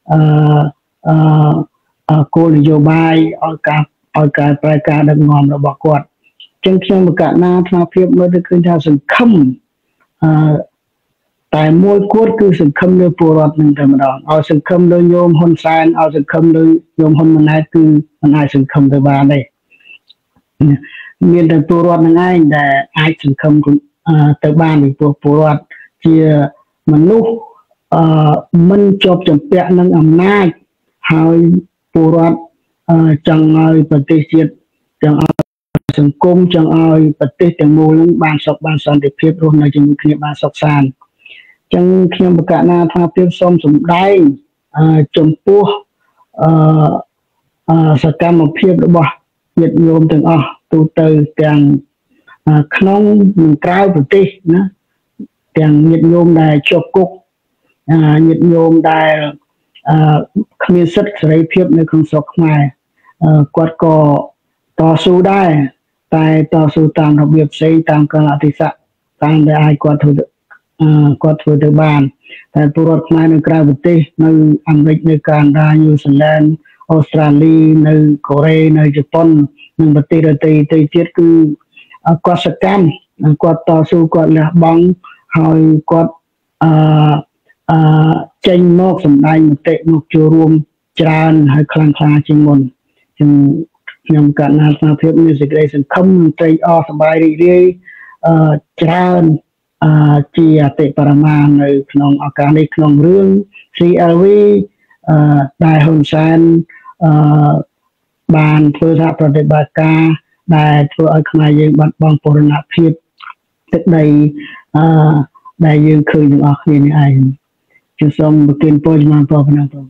គោលនយោបាយឲ្យកែប្រែការដឹកនាំរបស់គាត់ចឹងខ្ញុំបកណាថ្នាក់ភាពមើលទៅឃើញថាសង្ឃឹមតែមួយគួតគឺសង្ឃឹមលើពលរដ្ឋនឹងតែម្ដងឲ្យសង្ឃឹមលើញោមហ៊ុនសែនឲ្យសង្ឃឹមលើញោមហ៊ុនម៉ាណែតគឺមិនអាចសង្ឃឹមទៅបានទេមានតែពលរដ្ឋនឹងឯងដែលអាចសង្ឃឹមទៅបានពីពលរដ្ឋជាមនុស្សមិនជាប់ជំពាក់នឹងអំណាចហើយពលរដ្ឋចង់ឲ្យប្រទេសជាតិចង់ឲ្យសង្គមចង់ឲ្យប្រទេសទាំងមូលនឹងបានសុខបានសន្តិភាពរស់នៅជាមួយគ្នាបានសុខសាន្តចឹងខ្ញុំបកណាថាភាពសូមសម្ដែងចំពោះសកម្មភាពរបស់ញាតិញោមទាំងអស់ទូទៅទាំងក្នុងនិងក្រៅប្រទេសណាទាំងញាតិញោមដែលជាប់គុកញាតិញោមដែលគ្មានសិទ្ធិសេរីភាពនៅក្នុងស្រុកខ្មែរគាត់ក៏តស៊ូដែរតែតស៊ូតាមរបៀបផ្សេងតាមកាលៈទេសៈតាមដែលអាចគាត់ធ្វើទៅបានតែពលរដ្ឋខ្មែរនៅក្រៅប្រទេសនៅអាមេរិកនៅកាណាដាញូហ្សេឡង់អូស្ត្រាលីនៅកូរ៉េនៅជប៉ុននិងប្រទេសដទៃទៀតគឺគាត់សកម្មគាត់តស៊ូគាត់លះបង់ហើយគាត់ចេញមកសម្ដែងមតិមកចូលរួមច្រើនហើយខ្លាំងក្លាជាងមុនខ្ញុំកណ្ណាស្មារតីមានសេចក្តីសង្ឃឹមត្រេកអរសប្បាយរីករាយច្រើនជាអតិបរមានៅក្នុងឱកាសនេះក្នុងរឿង CLV ដែលហ៊ុនសែនបានធ្វើសហប្រតិបត្តិការដែលធ្វើឲ្យខ្មែរយើងបាត់បង់បូរណភាពទឹកដីដែលយើងឃើញទាំងអស់គ្នានេះឯងខ្ញុំសូមប្រទានពរជំនប៉ុណ្ណឹងបង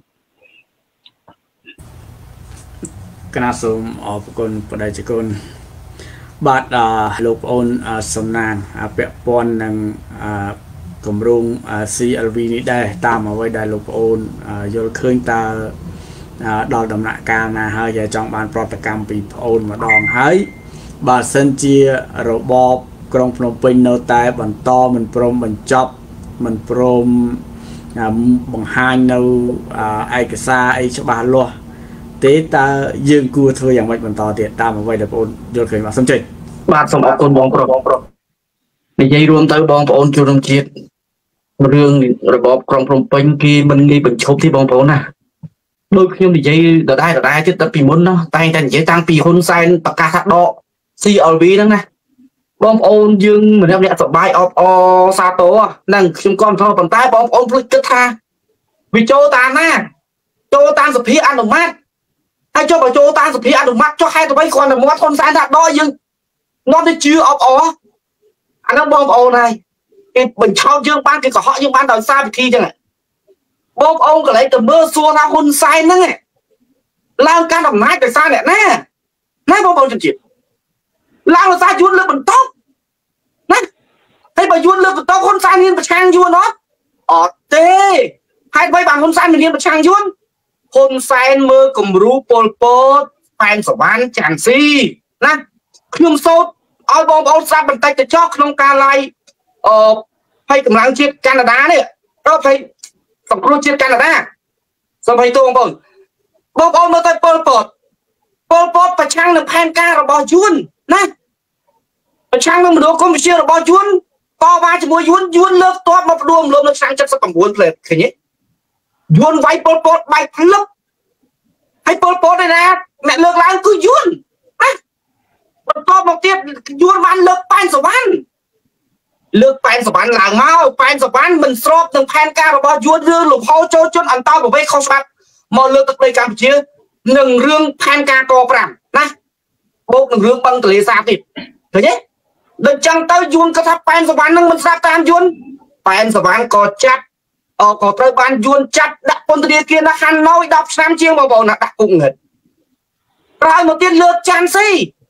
គណៈសូមអរគុណបដិជគុណបាទលោកប្អូនសំណាងពាក់ព័ន្ធនឹងគម្រោង CLV នេះដែរតាមអ្វីដែលលោកប្អូនយល់ឃើញតើដល់ដំណាក់កាលណាហើយចង់បានប្រតិកម្មពីប្អូនម្ដងហើយបើសិនជារបបក្រុងភ្នំពេញនៅតែបន្តមិនព្រមបញ្ចប់មិនព្រមបង្ហាញនៅឯកសារអីច្បាស់លាស់ទេតើយើងគួរធ្វើយ៉ាងម៉េចបន្តទៀតតាមអ្វីដែលបងប្អូនយល់ឃើញបាទសូមចេញបាទសូមអរគុណបងប្រុសនិយាយរួមទៅបងប្អូនជនរួមជាតិរឿងរបបក្រុងភ្នំពេញគេមិនងាយបញ្ឈប់ទេបងប្អូនណាដូចខ្ញុំនិយាយដដែលទៀតតែពីមុនណោះតែនិយាយតាំងពីហ៊ុនសែនប្រកាសថាដក CLV ហ្នឹងណាបងប្អូនយើងម្នាក់សប្បាយអបអសាទរហ្នឹងខ្ញុំគាំទ្រប៉ុន្តែបងប្អូនភ្លេចគិតថាវាចូលតាមណាចូលតាមសភាអនុម័តហើយចុះបើចូលតាមសភាអនុម័តចុះហេតុអ្វីគ្រាន់តែមាត់ហ៊ុនសែនថាដកយើងនាំទៅជឿអបអអាហ្នឹងបងប្អូនហើយគេបញ្ឆោតយើងបានគេកុហកយើងបានដោយសារវិធីចឹងបងប្អូនកន្លែងទៅមើលសួរថាហ៊ុនសែនហ្នឹងឡើងកាន់អំណាចដោយសារអ្នកណាបងប្អូនជនជាតិឡើងដោយសារយួនលើកបន្ទប់ណាហើយបើយួនលើកបន្ទប់ហ៊ុនសែនមានប្រឆាំងយួនអត់ទេហេតុអ្វីបានហ៊ុនសែនមានប្រឆាំងយួនហ៊ុនសែនមើលគំរូពលពតផែនសវណ្ណចាន់ស៊ីណាខ្ញុំសូត្រឲ្យបងប្អូនស្ដាប់បន្តិចទៅចោះក្នុងការ live ហើយកម្លាំងជាតិកាណាដានេះដល់ហើយសង្គ្រោះជាតិកាណាដាសូមឲ្យទូបងប្អូនមើលទៅពលពតប្រឆាំងនឹងផែនការរបស់យួនណាប្រឆាំងនឹងមនោគមវិជ្ជារបស់យួនតវ៉ាជាមួយយួនលើកទ័ពមកផ្ដួលរំលំនៅឆ្នាំ79ផ្លេតឃើញទេយួនវាយពលពតបែកភ្លឹបហើយពលពតឯណាអ្នកលើកឡើងគឺយួនណាបន្តមកទៀតយួនបានលើកប៉ែនសវណ្ណឡើងមកប៉ែនសវណ្ណមិនស្របនឹងផែនការរបស់យួនរឿងលំហូរចូលជនអន្តរប្រវេសន៍ខុសច្បាប់មកលើកទឹកដីកម្ពុជានឹងរឿងផែនការក5ណាបូកនឹងរឿងបឹងទលេសាបទៀតឃើញទេដូចចឹងទៅយួនគាត់ថាប៉ែនសវណ្ណនឹងមិនស្ដាប់តាមយួនប៉ែនសវណ្ណក៏ចាប់ក៏ត្រូវបានយួនចាប់ដាក់ពន្ធនាគារណាហាណូយ10ឆ្នាំជាងបងប្អូនណាដាក់គុកងឹតក្រោយមកទៀតលើកចាន់ស៊ី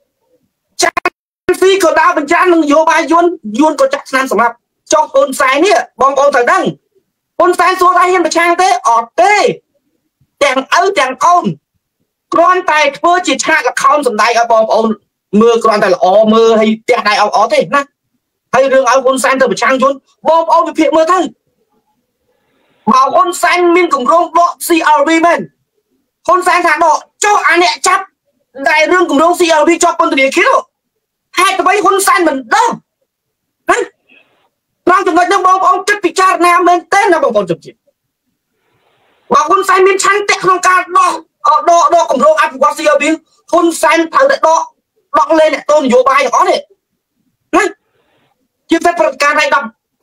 ក៏ដើរបញ្ចាំងនឹងនយោបាយយួនក៏ចាក់ឆ្នាំសម្រាប់ចុះហ៊ុនសែននេះបងប្អូនត្រូវដឹងហ៊ុនសែនសួរថាហ៊ានប្រឆាំងទេអត់ទេទាំងឪទាំងកូនគ្រាន់តែធ្វើជាឆាកល្ខោនសម្ដែងឲ្យបងប្អូនមើលគ្រាន់តែល្អមើលឲ្យផ្ទះដៃអត់ទេណាហើយរឿងឲ្យហ៊ុនសែនទៅប្រឆាំងយួនបងប្អូនវិភាគមើលទៅបើហ៊ុនសែនមានគម្រោងដក CLV មែនហ៊ុនសែនថាដកចុះអាអ្នកចាប់ដែលរឿងគម្រោង CLV ជាប់ពន្ធនាគារហេតុអ្វីហ៊ុនសែនមិនដឹងណាត្រង់ចំណុចនេះបងប្អូនគិតពិចារណាមែនទេណាបងប្អូនជំនឿបើហ៊ុនសែនមានឆន្ទៈក្នុងការដកគម្រោងអភិវឌ្ឍ CLV ហ៊ុនសែនត្រូវតែដកលេនអ្នកទោសនយោបាយទាំងអស់នេះណាជាតែប្រតិការថ្ងៃ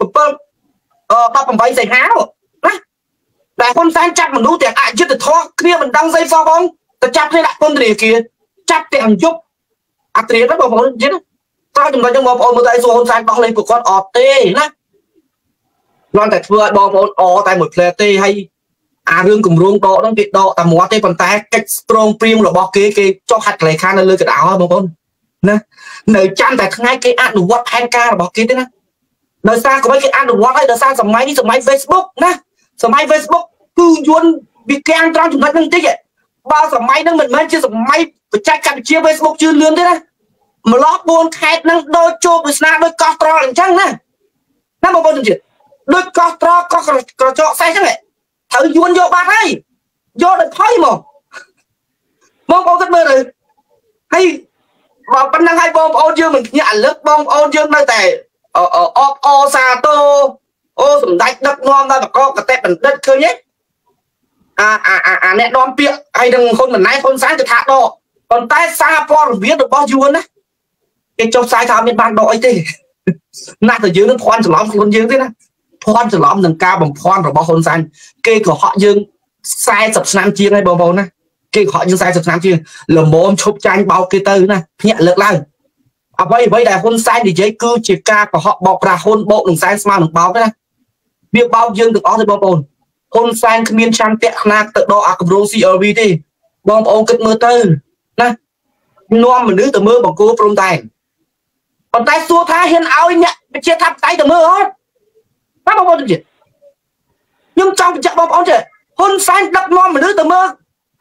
18សីហាណាដែលហ៊ុនសែនចាប់មនុស្សទាំងអយុត្តិធម៌គ្នាមិនដឹងស្អីសោះបងទៅចាប់គ្នាដាក់ពន្ធនាគារចាប់ទាំងយប់អត្រាទៅបងប្អូនយល់តើចំណុចហ្នឹងបងប្អូនមើលទៅឲ្យសួរហ៊ុនសែនដោះលែងពួកគាត់អត់ទេណាគ្រាន់តែធ្វើឲ្យបងប្អូនតែមួយផ្លែទេហើយអារឿងគម្រោងដកហ្នឹងគេដកតែមាត់ទេប៉ុន្តែកិច្ចព្រមព្រៀងរបស់គេចុះហត្ថលេខានៅលើកណ្ដាលបងប្អូនណានៅចាំតែថ្ងៃគេអនុវត្តផែនការរបស់គេទេណាដោយសារក៏គេអនុវត្តហើយដោយសារសម័យនេះសម័យ Facebook ណាសម័យ Facebook គឺយួនវាកាំងត្រង់ចំណុចហ្នឹងតិចបើសម័យហ្នឹងមិនមែនជាសម័យបច្ចេកវិទ្យា Facebook ជឿនលឿនទេណាម្លោះ4ខេត្តហ្នឹងដូចជួបវាសនាដូចកោះត្រល់អញ្ចឹងណាបងប្អូនជំនឿ đôi có tro có trọ xe chứ này thử yuan vô bạc ấy vô được thôi mà bom ô rất mơ rồi hay vào ban năng hai bom ô dương mình nhận lớp bom ô dương nơi tè ô xa tô ô sủng đánh đất non ra mà có cái tép đất khơi nhé nè non bịa hay đừng khôn mình nay khôn sáng cho thả đó còn tay xa po rồi biết được bao nhiêu nữa cái trong sai tham bên ban đội thế nãy từ dưới nó khoan trở lắm khôn dương thế này khoan trở lắm đừng cao bằng khoan rồi bao khôn xanh cây của họ dương sai sập nam chiên hay bầu bầu nè cây họ dương sai sập nam chiên là mồm chụp tranh bao cây tư nè nhẹ lực lên vậy đại hôn sai thì giấy cư chỉ ca của họ bọc ra hôn bộ đừng sai mà đừng báo cái này việc bao dương được ó thì bao bồn hôn sai miên trăm tẹt na tự độ ác rô si ở vì thì bom ông cất mưa tư nè non mà nữ từ mưa bằng cô trong tay còn tay xua tha hiên áo nhẹ chia tháp tay từ mưa hết các bao được gì nhưng trong trận bom ông trời hôn sai đập non mà nữ từ mưa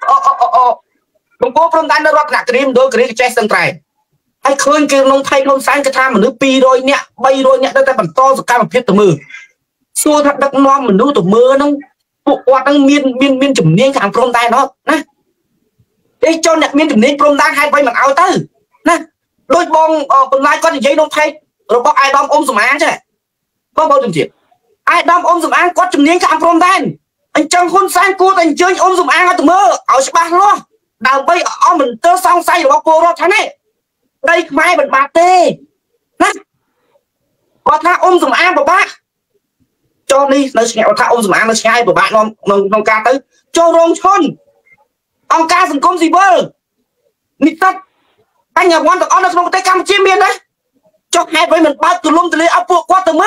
bằng cô trong tay nó rót nạc kìm đôi cái che sân trai hay khơi kia nông thay nông sáng cái tham mà nước pi rồi nhẹ bay rồi nhẹ đây ta bằng to rồi cao bằng phết từ mưa xua thật đập non mà nữ từ mưa nó bộ quạt đang miên chủng niên hàng prom tay nó nè đây cho nhạc miên chủng niên prom tay hai bay mặc áo tư nè đôi bong còn lại con giấy nông thay rồi bóc ai đom ôm sủng án chứ có bao nhiêu chuyện ai đom ôm sủng án có chủng niên hàng prom tay anh chẳng hôn sang cô anh chơi ôm sủng án từ mưa áo spa lo đào bay ở mình tơ xong say rồi bóc cô rồi thế này đây mai mình bạc tê nè có tha ôm sủng án của bác cho đi nó sẽ thao ông mà nó sai của bạn non ca tới cho rong chôn ông ca thành công gì bơ nít tắt anh nhà quan tộc ông nó không tay cam chim miên đấy cho hai với mình bao từ lông từ lấy áo buộc qua từ mơ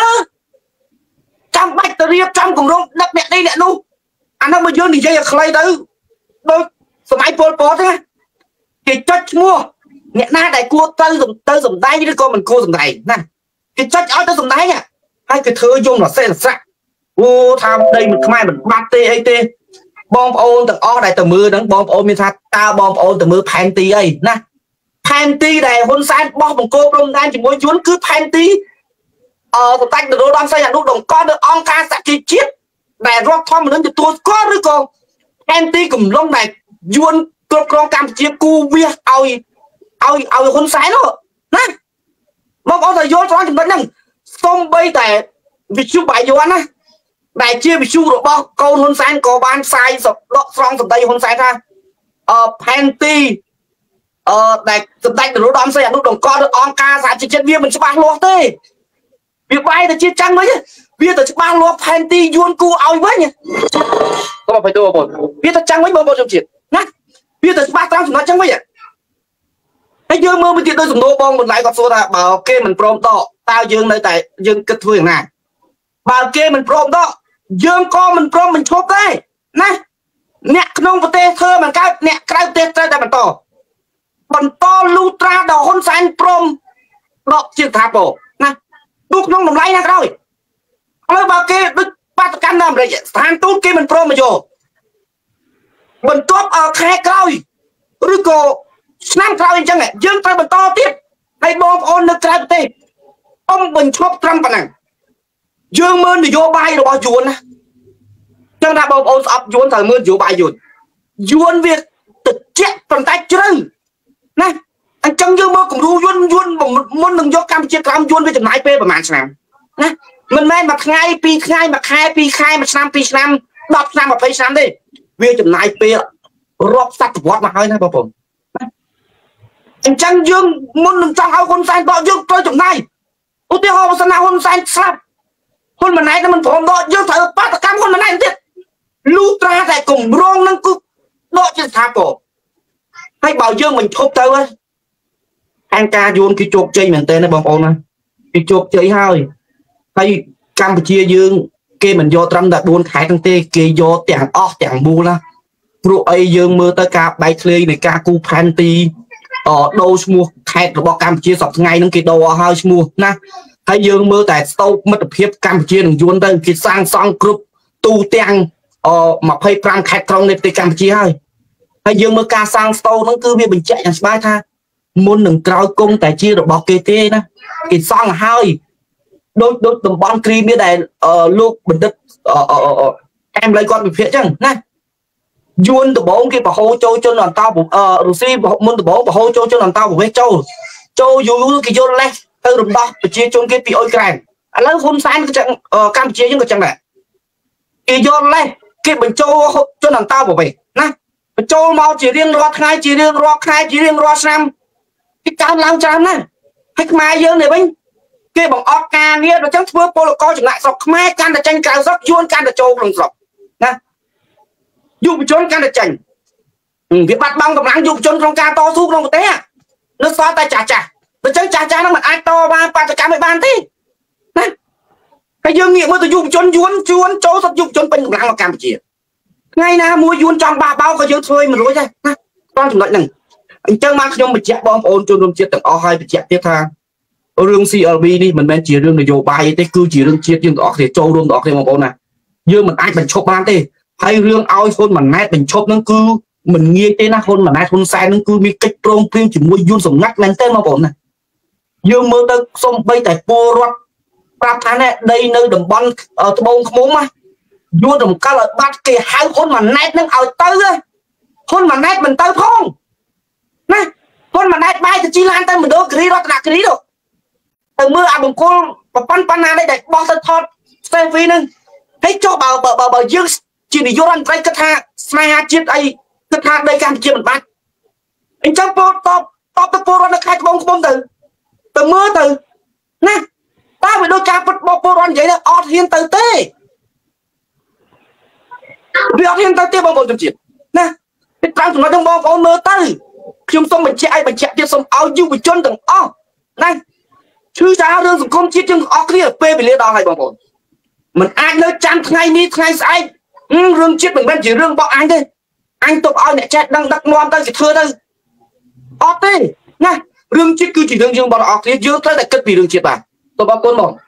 trăm bạch từ riêng trăm cùng rong đặt mẹ đây nè luôn anh nó mới dương thì dây clay tới đôi số máy pol pot thế cái chất mua nhẹ na đại cua tơ dùng tay như con mình cua dùng này nè cái chất áo tơ dùng tay nhá hai cái thứ dùng là sẽ là sạch ô tham đây mình mai mình bắt tê ấy tê bom ôn từ o đại từ mưa đắng bom ôn miền Bắc ta bom ôn từ mưa panty ấy nè panty này hôn sai bom một cô đông đang chỉ muốn chuốn cứ panty từ tay từ đôi đam say nhận lúc đồng con được on ca sạch chi chiết để rót thom mình đến tua có đứa con panty cùng lông này chuốn cơ con cam chia cu bia ao hôn sai nó nè bom ôn thời vô cho chúng ta nâng xong bây tại vì chú bài vô anh á đại chia bị chu rồi bao câu hôn sai có ban sai sập đó xong từ đây hôn sai ra panty đại từ đây từ đám xây lúc đồng con được on ca giải chỉ chết viên mình sẽ ban luôn thế việc bay là chia trăng mới chứ viên từ ban luôn panty yuan cu ao với nhỉ có phải tôi một viên từ trăng với bao trong chuyện nè viên từ ba trăm nó trăng với vậy hay dương mơ mới tiền tôi dùng đô bông mình lại còn số là bảo ok mình prom to tao dương nơi tại dương kết thuyền này bảo ok mình prom đó dương con mình prom mình chốt đây nè nè không có tê thơ mình cao nè cái tê tê mình to lutra đầu hôn xanh prom đó chiếc tháp bộ nè đúc nông đồng lấy nè rồi ơi bảo ok đứt ba tập cam làm rồi hàng tốt kia mình prom mà vô mình tốt ở khe coi rồi cô năm cao chẳng này dương tay mình to tiếp hay bom ôn được trái tê ông mình chốt trăm phần này dương mơn thì vô bay rồi bao chuồn á chẳng là bom ôn ập chuồn thời mơn vô bay chuồn việc thực chết phần tay chân nè anh chẳng dương mơ cùng ru chuồn bằng môn đừng vô cam chia cam chuồn với chừng hai p và màn xem nè mình may mặc hai pi khai mặc hai pi khai mặc năm pi năm đọc năm mà phải năm đi vì chừng hai p rót sạch vót mà hơi nè bom anh chẳng dương môn đừng trong áo con sai đó dương tôi chừng này ưu tiên họ sẽ nào con sai slap hôn mình này nó mình phỏng đó dương thở bắt cam hôn mình này tiếp lutra tại cùng rong năng cứ đó trên tháp cổ hay bảo dương mình chụp tao ấy anh ca dương cái chụp chơi mình tên nó bom ôn này cái chụp chơi hơi hay Campuchia dương kia mình vô trăm đặt buôn khai thằng tê kia vô tiền tiền mua la rồi ấy dương mưa tới ca bay khơi này ca cu panty đô mua khai rồi bao Campuchia sọc ngày nó kia đồ hơi mua nè hay dương mưa tại sâu mất hiệp Campuchia đừng vuông đây cái sang song group tu tiền mà phải prang khai trong này tới Campuchia hơi hay dương mưa ca sang sâu nó cứ việc bình chạy nhàng bài tha môn đừng cào cung tại chia được bao kê tê nè cái song hơi đôi tầm bon kri biết này lúc bình đất em lấy con bị phía chẳng nè yuan tụi bố kia bảo hô châu cho làm tao Russia môn tụi bố bảo hô châu cho làm tao với châu dù cái vô lên từ đồng đó chia trong cái bị ôi cài anh lấy hôn sáng cái chẳng Campuchia những cái chẳng này cái vô lên cái bình châu cho làm tao bảo vệ nè châu mau chỉ riêng rót hai chỉ riêng rót hai chỉ riêng rót năm cái cao lao chán nè hết mai dương này binh cái bằng orca nia nó chẳng vừa polo coi chừng lại sọc mai can là tranh cao dốc yuan can là châu lồng sọc nè dùng chốn can là chành việc bắt băng cầm láng dùng chốn trong ca to xuống trong một té nó xóa tay chà nó chơi chà nó mà ai to ba ta cá mấy ban thế nè cái dương nghiệm mới tôi dùng chốn yuan châu thật dùng chốn bên cầm láng mà Campuchia ngay na mua yuan trong ba bao có dương thôi mà lối ra con chừng lại nè anh chân mang trong một chiếc bom ôn cho đồng chiếc tầng o hai bị chẹt tiếp tha rương CLB đi mình bên chỉ rương là dầu bài tới cứ chỉ rương chiết nhưng đó thì châu luôn đó thì một con này như mình ai mình chốt ban thế hay rương ao khôn mình nét mình chốt nó cứ mình nghe tên nó khôn mà nét khôn sai nó cứ mi kích trông phim chỉ mua yun sống ngắt lên tên một con này như mơ tới xong bay tại po rót ba tháng này đây nơi đồng bón ở bông không muốn mà vua đồng cá lợi bắt kì hai khôn mà nét nó ao tới khôn mà nét mình tới không nè khôn mà nét bay thì chi lan tới mình đâu kì đó là kì đâu từ mưa à bông cô pan đây để bỏ thật thọt xem phim nè thấy cho bảo dương chỉ để vô ăn cái tha snai chết ai cái tha đây cam chia mình bắt anh chắc top po nó khai bông không từ mưa từ nè ta phải đôi cha bật po vậy đó ọt hiên từ tê vì ọt hiên từ tê bông chấm chuyện nè cái trang chúng nó trong bông mưa từ chúng xong mình chạy tiếp xong áo du bị chôn từng này chứ sao đương không chia chừng kia phê bị liên đo hay bông mình ai nơi chăn ngày ní ngày sai rương chết mình bên chỉ rương bọn anh thôi anh tục ao nhẹ chết đang đặt ngoan ta chỉ thưa thôi tê nè rương chết cứ chỉ rương bọn họ thì dương tới là cất vì rương chết bà tôi bảo con một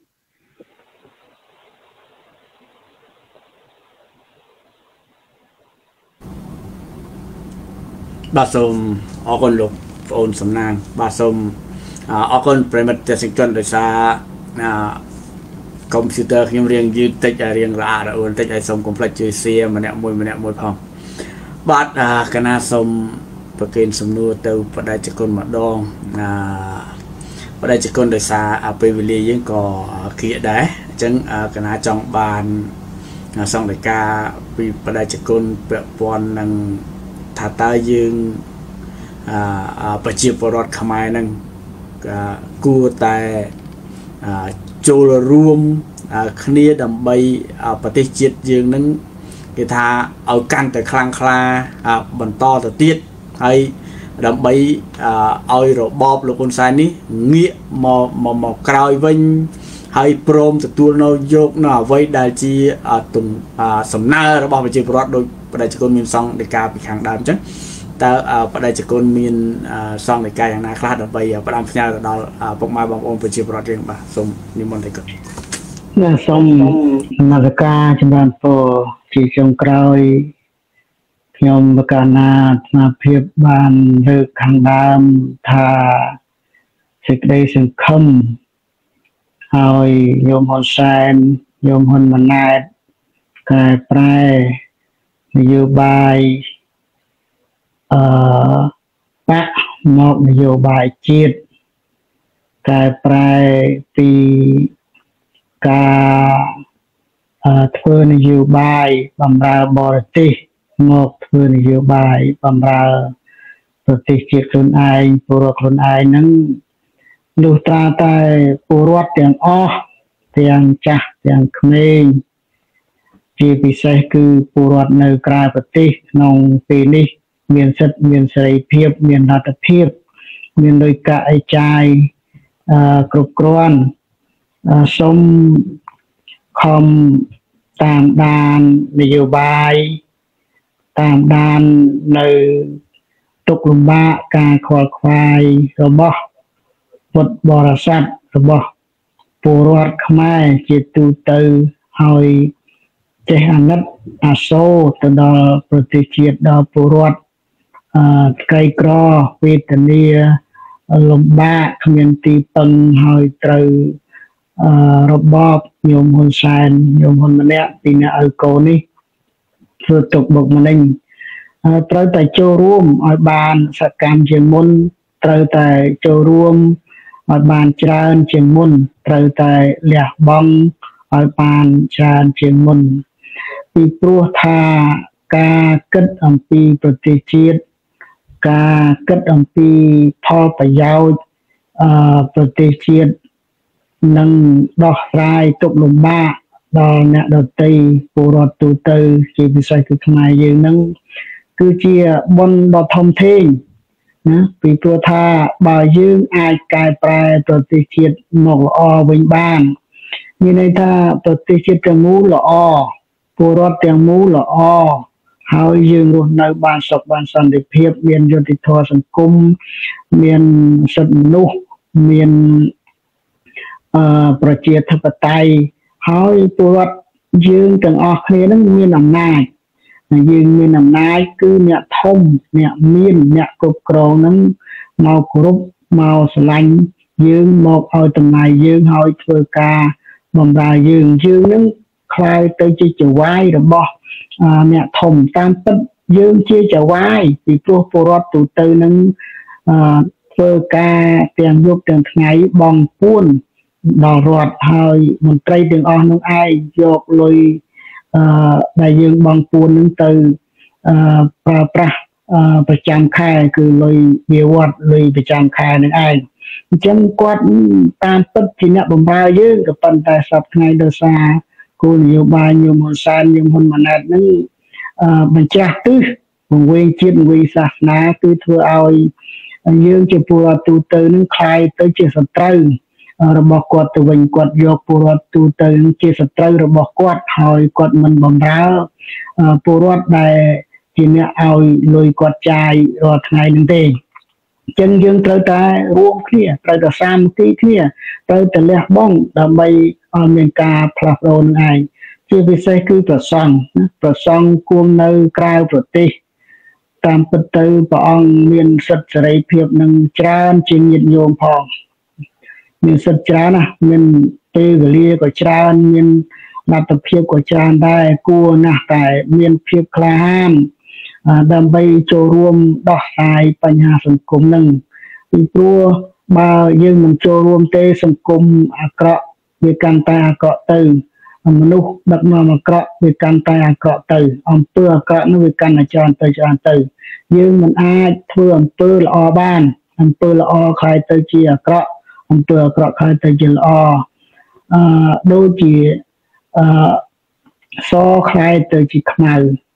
bà sôm ở con lục ôn sầm nang bà sôm ở con primate testing chuẩn để xa computer ខ្ញុំរៀងយឺតតិចរៀងរអារអួនតិចឲ្យសូមកុំភ្លេចជួយshare ម្នាក់មួយផងបាទកណាសូមប្រកេនសំណួរទៅបដិជគុណម្ដងបដិជគុណដោយសារពេលវេលាយើងក៏គៀកដែរអញ្ចឹងកណាចង់បានសង្ឃដីកាពីបដិជគុណពាក់ព័ន្ធនឹងថាតើយើងប្រជាពលរដ្ឋខ្មែរនឹងគួរតែចូលរួមគ្នាដើម្បីប្រទេសជាតិយើងនឹងគេថាឲ្យកាន់តែខ្លាំងក្លាបន្តទៅទៀតហើយដើម្បីឲ្យរបបលោកហ៊ុនសែននេះងាកមកក្រោយវិញហើយព្រមទទួលនៅយកនៅអ្វីដែលជាសំណើរបស់ប្រជាពលរដ្ឋដោយបដិជគុណមានសង្ឃដីកាពីខាងដើមអញ្ចឹងតើបដិជគុណមានសង្ឃដីកាយ៉ាងណាខ្លះដើម្បីផ្ដាំផ្ញើទៅដល់ពុកម៉ែបងប្អូនប្រជាពលរដ្ឋយើងបាទសូមនិមន្តទៅគាត់សូមនមស្ការចម្រើនពរជាចុងក្រោយខ្ញុំបកណាស្មារតីបានលើកខាងដើមថាសេចក្តីសង្ឃឹមហើយញោមហ៊ុនសែនញោមហ៊ុនម៉ាណែតកែប្រែនយោបាយបាក់មកនយោបាយជាតិកែប្រែពីការធ្វើនយោបាយបម្រើបរទេសមកធ្វើនយោបាយបម្រើប្រទេសជាតិខ្លួនឯងពលរដ្ឋខ្លួនឯងហ្នឹងលុះត្រាតែពលរដ្ឋទាំងអស់ទាំងចាស់ទាំងក្មេងជាពិសេសគឺពលរដ្ឋនៅក្រៅប្រទេសក្នុងពេលនេះមានសិទ្ធិមានសេរីភាពមានលទ្ធភាពមានលុយកាក់ឲ្យចាយគ្រប់គ្រាន់សូមខំតាមដាននយោបាយតាមដាននៅទុក្ខលំបាកការខ្វល់ខ្វាយរបស់ពុទ្ធបរិស័ទរបស់ពលរដ្ឋខ្មែរជាទូទៅហើយចេះអាណិតអាសូរទៅដល់ប្រទេសជាតិដល់ពលរដ្ឋក្រីក្រវេទនាលំបាកគ្មានទីពឹងហើយត្រូវរបបញោមហ៊ុនសែនញោមហ៊ុនម្នាក់ពីអ្នកឲ្យកូននេះធ្វើទុកបុកម្នេញត្រូវតែចូលរួមឲ្យបានសកម្មជាងមុនត្រូវតែចូលរួមឲ្យបានច្រើនជាងមុនត្រូវតែលះបង់ឲ្យបានច្រើនជាងមុនពីព្រោះថាការគិតអំពីប្រទេសជាតិការគិតអំពីផលប្រយោជន៍ប្រទេសជាតិនឹងដោះស្រាយទុក្ខលំបាកដល់អ្នកដទៃពលរដ្ឋទូទៅជាពិសេសគឺខ្មែរយើងនឹងគឺជាបុណ្យដ៏ធំធេងណាពីព្រោះថាបើយើងអាចកែប្រែប្រទេសជាតិមកល្អវិញបានមានន័យថាប្រទេសជាតិទាំងមូលល្អពលរដ្ឋទាំងមូលល្អហើយយើងរស់នៅបានសុខបានសន្តិភាពមានយុត្តិធម៌សង្គមមានសិទ្ធិមនុស្សមានប្រជាធិបតេយ្យហើយពលរដ្ឋយើងទាំងអស់គ្នានឹងមានអំណាចយើងមានអំណាចគឺអ្នកធំអ្នកមានអ្នកគ្រប់គ្រងនឹងមកគ្រប់មកស្រឡាញ់យើងមកឲ្យតំណែងយើងឲ្យធ្វើការបម្រើយើងនឹងខ្លាយទៅជាចៅហ្វាយរបស់អ្នកធំតាមពិតយើងជាចៅហ្វាយពីព្រោះពលរដ្ឋទូទៅនឹងធ្វើការទាំងយប់ទាំងថ្ងៃបងពួនដល់រដ្ឋហើយមន្ត្រីទាំងអស់នោះឯងយកលុយដែលយើងបងពួននឹងទៅប្រើប្រាស់ប្រចាំខែគឺលុយវាវត្តលុយប្រចាំខែនឹងឯងអញ្ចឹងគាត់តាមពិតជាអ្នកបម្រើយើងក៏ប៉ុន្តែសប្តាហ៍ថ្ងៃដោយសារគោលនយោបាយញោមហ៊ុនសែនញោមហ៊ុនម៉ាណែតនឹងបញ្ច្រាស់ទិសវង្វេងជាតិវង្វេងសាសនាគឺធ្វើឲ្យយើងជាពលរដ្ឋទូទៅនឹងคล้ายទៅជាសត្រូវរបស់គាត់ទៅវិញគាត់យកពលរដ្ឋទូទៅនឹងជាសត្រូវរបស់គាត់ហើយគាត់មិនបម្រើពលរដ្ឋដែលជាអ្នកឲ្យលុយគាត់ចាយរាល់ថ្ងៃនឹងទេអញ្ចឹងយើងត្រូវតែរួមគ្នាត្រូវតែសាមគ្គីគ្នាត្រូវតែលះបង់ដើម្បីឲ្យមានការផ្លាស់ប្ដូរនឹងឯងជាពិសេសគឺប្រសង់គួងនៅក្រៅប្រទេសតាមពិតទៅព្រះអង្គមានសិទ្ធិសេរីភាពនឹងច្រើនជាងញាតិញោមផងមានសិទ្ធិច្រើនណាស់មានពេលវេលាក៏ច្រើនមានលទ្ធភាពក៏ច្រើនដែរគួរណាស់តែមានភាពក្លាហានដើម្បីចូលរួមដោះស្រាយបញ្ហាសង្គមនឹងពីព្រោះបើយើងមិនចូលរួមទេសង្គមអាក្រក់វាកាន់តែអាក្រក់ទៅមនុស្សដឹកនាំអាក្រក់វាកាន់តែអាក្រក់ទៅអំពើអាក្រក់នោះវាកាន់តែច្រើនទៅយើងមិនអាចធ្វើអំពើល្អបានអំពើល្អខ្លាយទៅជាអាក្រក់អំពើអាក្រក់ខ្លាយទៅជាល្អដូចជាសខ្លាយទៅជាខ្មៅ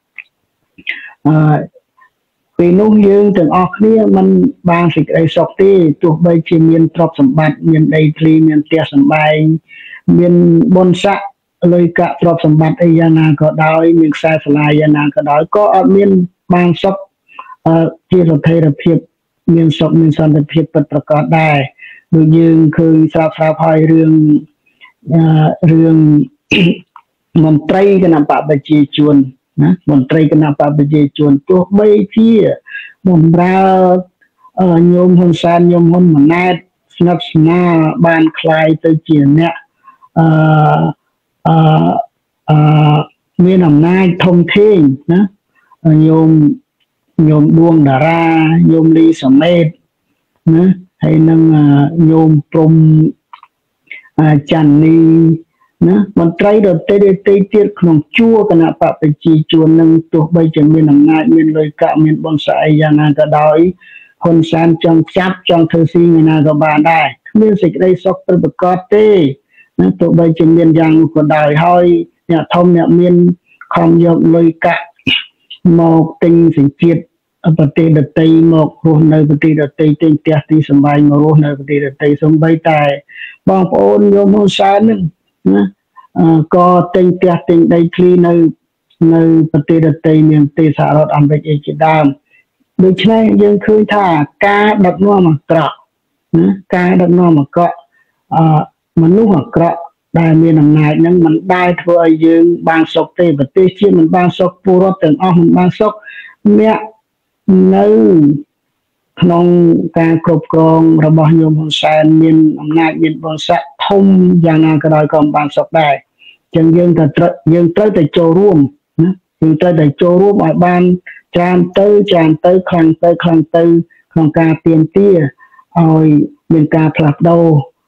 ពេលនោះយើងទាំងអស់គ្នាមិនបានសេចក្តីសុខទេទោះបីជាមានទ្រព្យសម្បត្តិមានដីធ្លីមានផ្ទះសម្បែងមានបុណ្យស័ក្តិលុយកាក់ទ្រព្យសម្បត្តិអីយ៉ាងណាក៏ដោយមានខ្សែស្រឡាយយ៉ាងណាក៏ដោយក៏អត់មានបានសុខជាស្ថិរភាពមានសុខមានសន្តិភាពពិតប្រាកដដែរដូចយើងឃើញស្រាប់ហើយរឿងមន្ត្រីគណៈបព្វជិជនណាមន្ត្រីគណៈបព្វជិជនទោះបីជាបម្រើញោមហ៊ុនសែនញោមហ៊ុនម៉ាណែតស្និទ្ធស្នាលបានคล้ายទៅជាអ្នកមានអំណាចធំធេងណាញោមដួងតារាញោមលីសមេតណាហើយនឹងញោមព្រំច័ន្ទនីណាមន្ត្រីដទៃទៀតក្នុងជួរគណៈបព្វជិជននឹងទោះបីជាមានអំណាចមានលុយកាក់មានបុណ្យស័ក្តិយ៉ាងណាក៏ដោយហ៊ុនសែនចង់ចាប់ចង់ធ្វើស៊ីឯណាក៏បានដែរគ្មានសេចក្តីសុខពិតប្រាកដទេណាទោះបីជាមានយ៉ាងនោះក៏ដោយហើយអ្នកធំអ្នកមានខំយកលុយកាក់មកទិញសញ្ជាតិប្រទេសដទៃមករស់នៅប្រទេសដទៃទិញផ្ទះទីសម្បែងមករស់នៅប្រទេសដទៃសូម្បីតែបងប្អូនញោមហ៊ុនសែននឹងណាក៏ទិញផ្ទះទិញដីធ្លីនៅប្រទេសដទៃមានប្រទេសសហរដ្ឋអាមេរិកអីជាដើមដូច្នេះយើងឃើញថាការដឹកនាំអាក្រក់ណាការដឹកនាំអាក្រក់មនុស្សអាក្រក់ដែលមានអំណាចនឹងមិនដែលធ្វើឲ្យយើងបានសុខទេប្រទេសជាតិមិនបានសុខពលរដ្ឋទាំងអស់មិនបានសុខអ្នកនៅក្នុងការគ្រប់គ្រងរបស់ញោមហ៊ុនសែនមានអំណាចមានបនស័កធំយ៉ាងណាក៏ដោយក៏មិនបានសុខដែរអញ្ចឹងយើងត្រូវតែចូលរួមណាយើងត្រូវតែចូលរួមឲ្យបានច្រើនទៅខ្លាំងទៅក្នុងការទាមទារឲ្យមានការផ្លាស់ប្ដូរ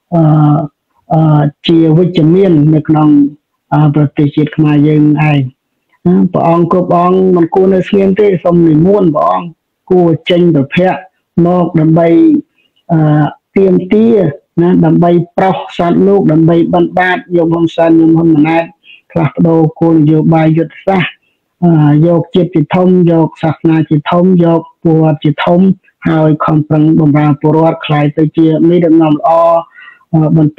ជាវិជ្ជមាននៅក្នុងប្រទេសជាតិខ្មែរយើងឯងព្រះអង្គគ្រប់អង្គមិនគួរនៅស្ងៀមទេសូមនិមន្តព្រះអង្គគួរចេញប្រភពមកដើម្បីទាមទារណាដើម្បីប្រោសសត្វលោកដើម្បីបណ្ដាតយកហ៊ុនសែននិងហ៊ុនម៉ាណែតផ្លាស់ប្ដូរគោលនយោបាយយុទ្ធសាស្ត្រយកជាតិជាធំយកសាសនាជាធំយកពលរដ្ឋជាធំហើយខំប្រឹងបម្រើពលរដ្ឋខ្លាយទៅជាមេដឹកនាំល្អបន្ត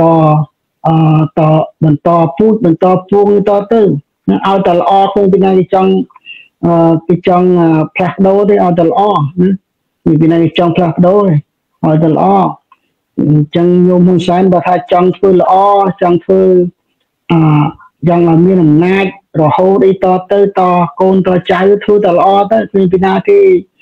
ពូជបន្តពួងតទៅឲ្យតែល្អគង់ពីណាគេចង់ផ្លាស់ប្ដូរទេឲ្យតែល្អណាពីណាគេចង់ផ្លាស់ប្ដូរឲ្យតែល្អអញ្ចឹងញោមហ៊ុនសែនបើថាចង់ធ្វើល្អចង់ធ្វើយ៉ាងឲ្យមានអំណាចរហូតអីទៅតកូនតចៅធ្វើតែល្អទៅពីណាគេ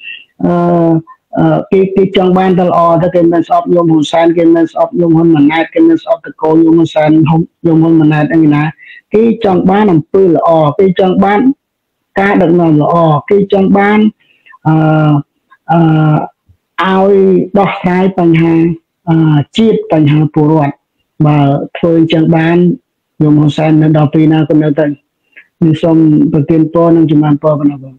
គេចង់បានតែល្អទៅគេមិនស្អប់ញោមហ៊ុនសែនគេមិនស្អប់ញោមហ៊ុនម៉ាណែតគេមិនស្អប់តកូនញោមហ៊ុនសែនញោមហ៊ុនម៉ាណែតអីណាគេចង់បានអំពើល្អគេចង់បានការដឹកនាំល្អគេចង់បានឲ្យដោះស្រាយបញ្ហាជាតិបញ្ហាពលរដ្ឋបើធ្វើអញ្ចឹងបានញោមហ៊ុនសែននៅដល់ពេលណាក៏នៅទៅខ្ញុំសូមប្រទានពរនិងជំរាបពរបណ្ណាបង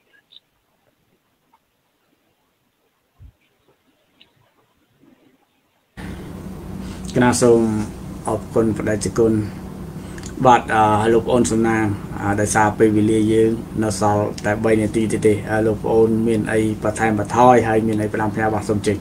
គណៈសូមអរគុណបដិជគុណបាទលោកប្អូនសំណាងដោយសារពេលវេលាយើងនៅសល់តែ3នាទីទេលោកប្អូនមានអីបន្ថែមបន្ថយហើយមានអីផ្ដាំផ្ញើរបស់សូមជិះ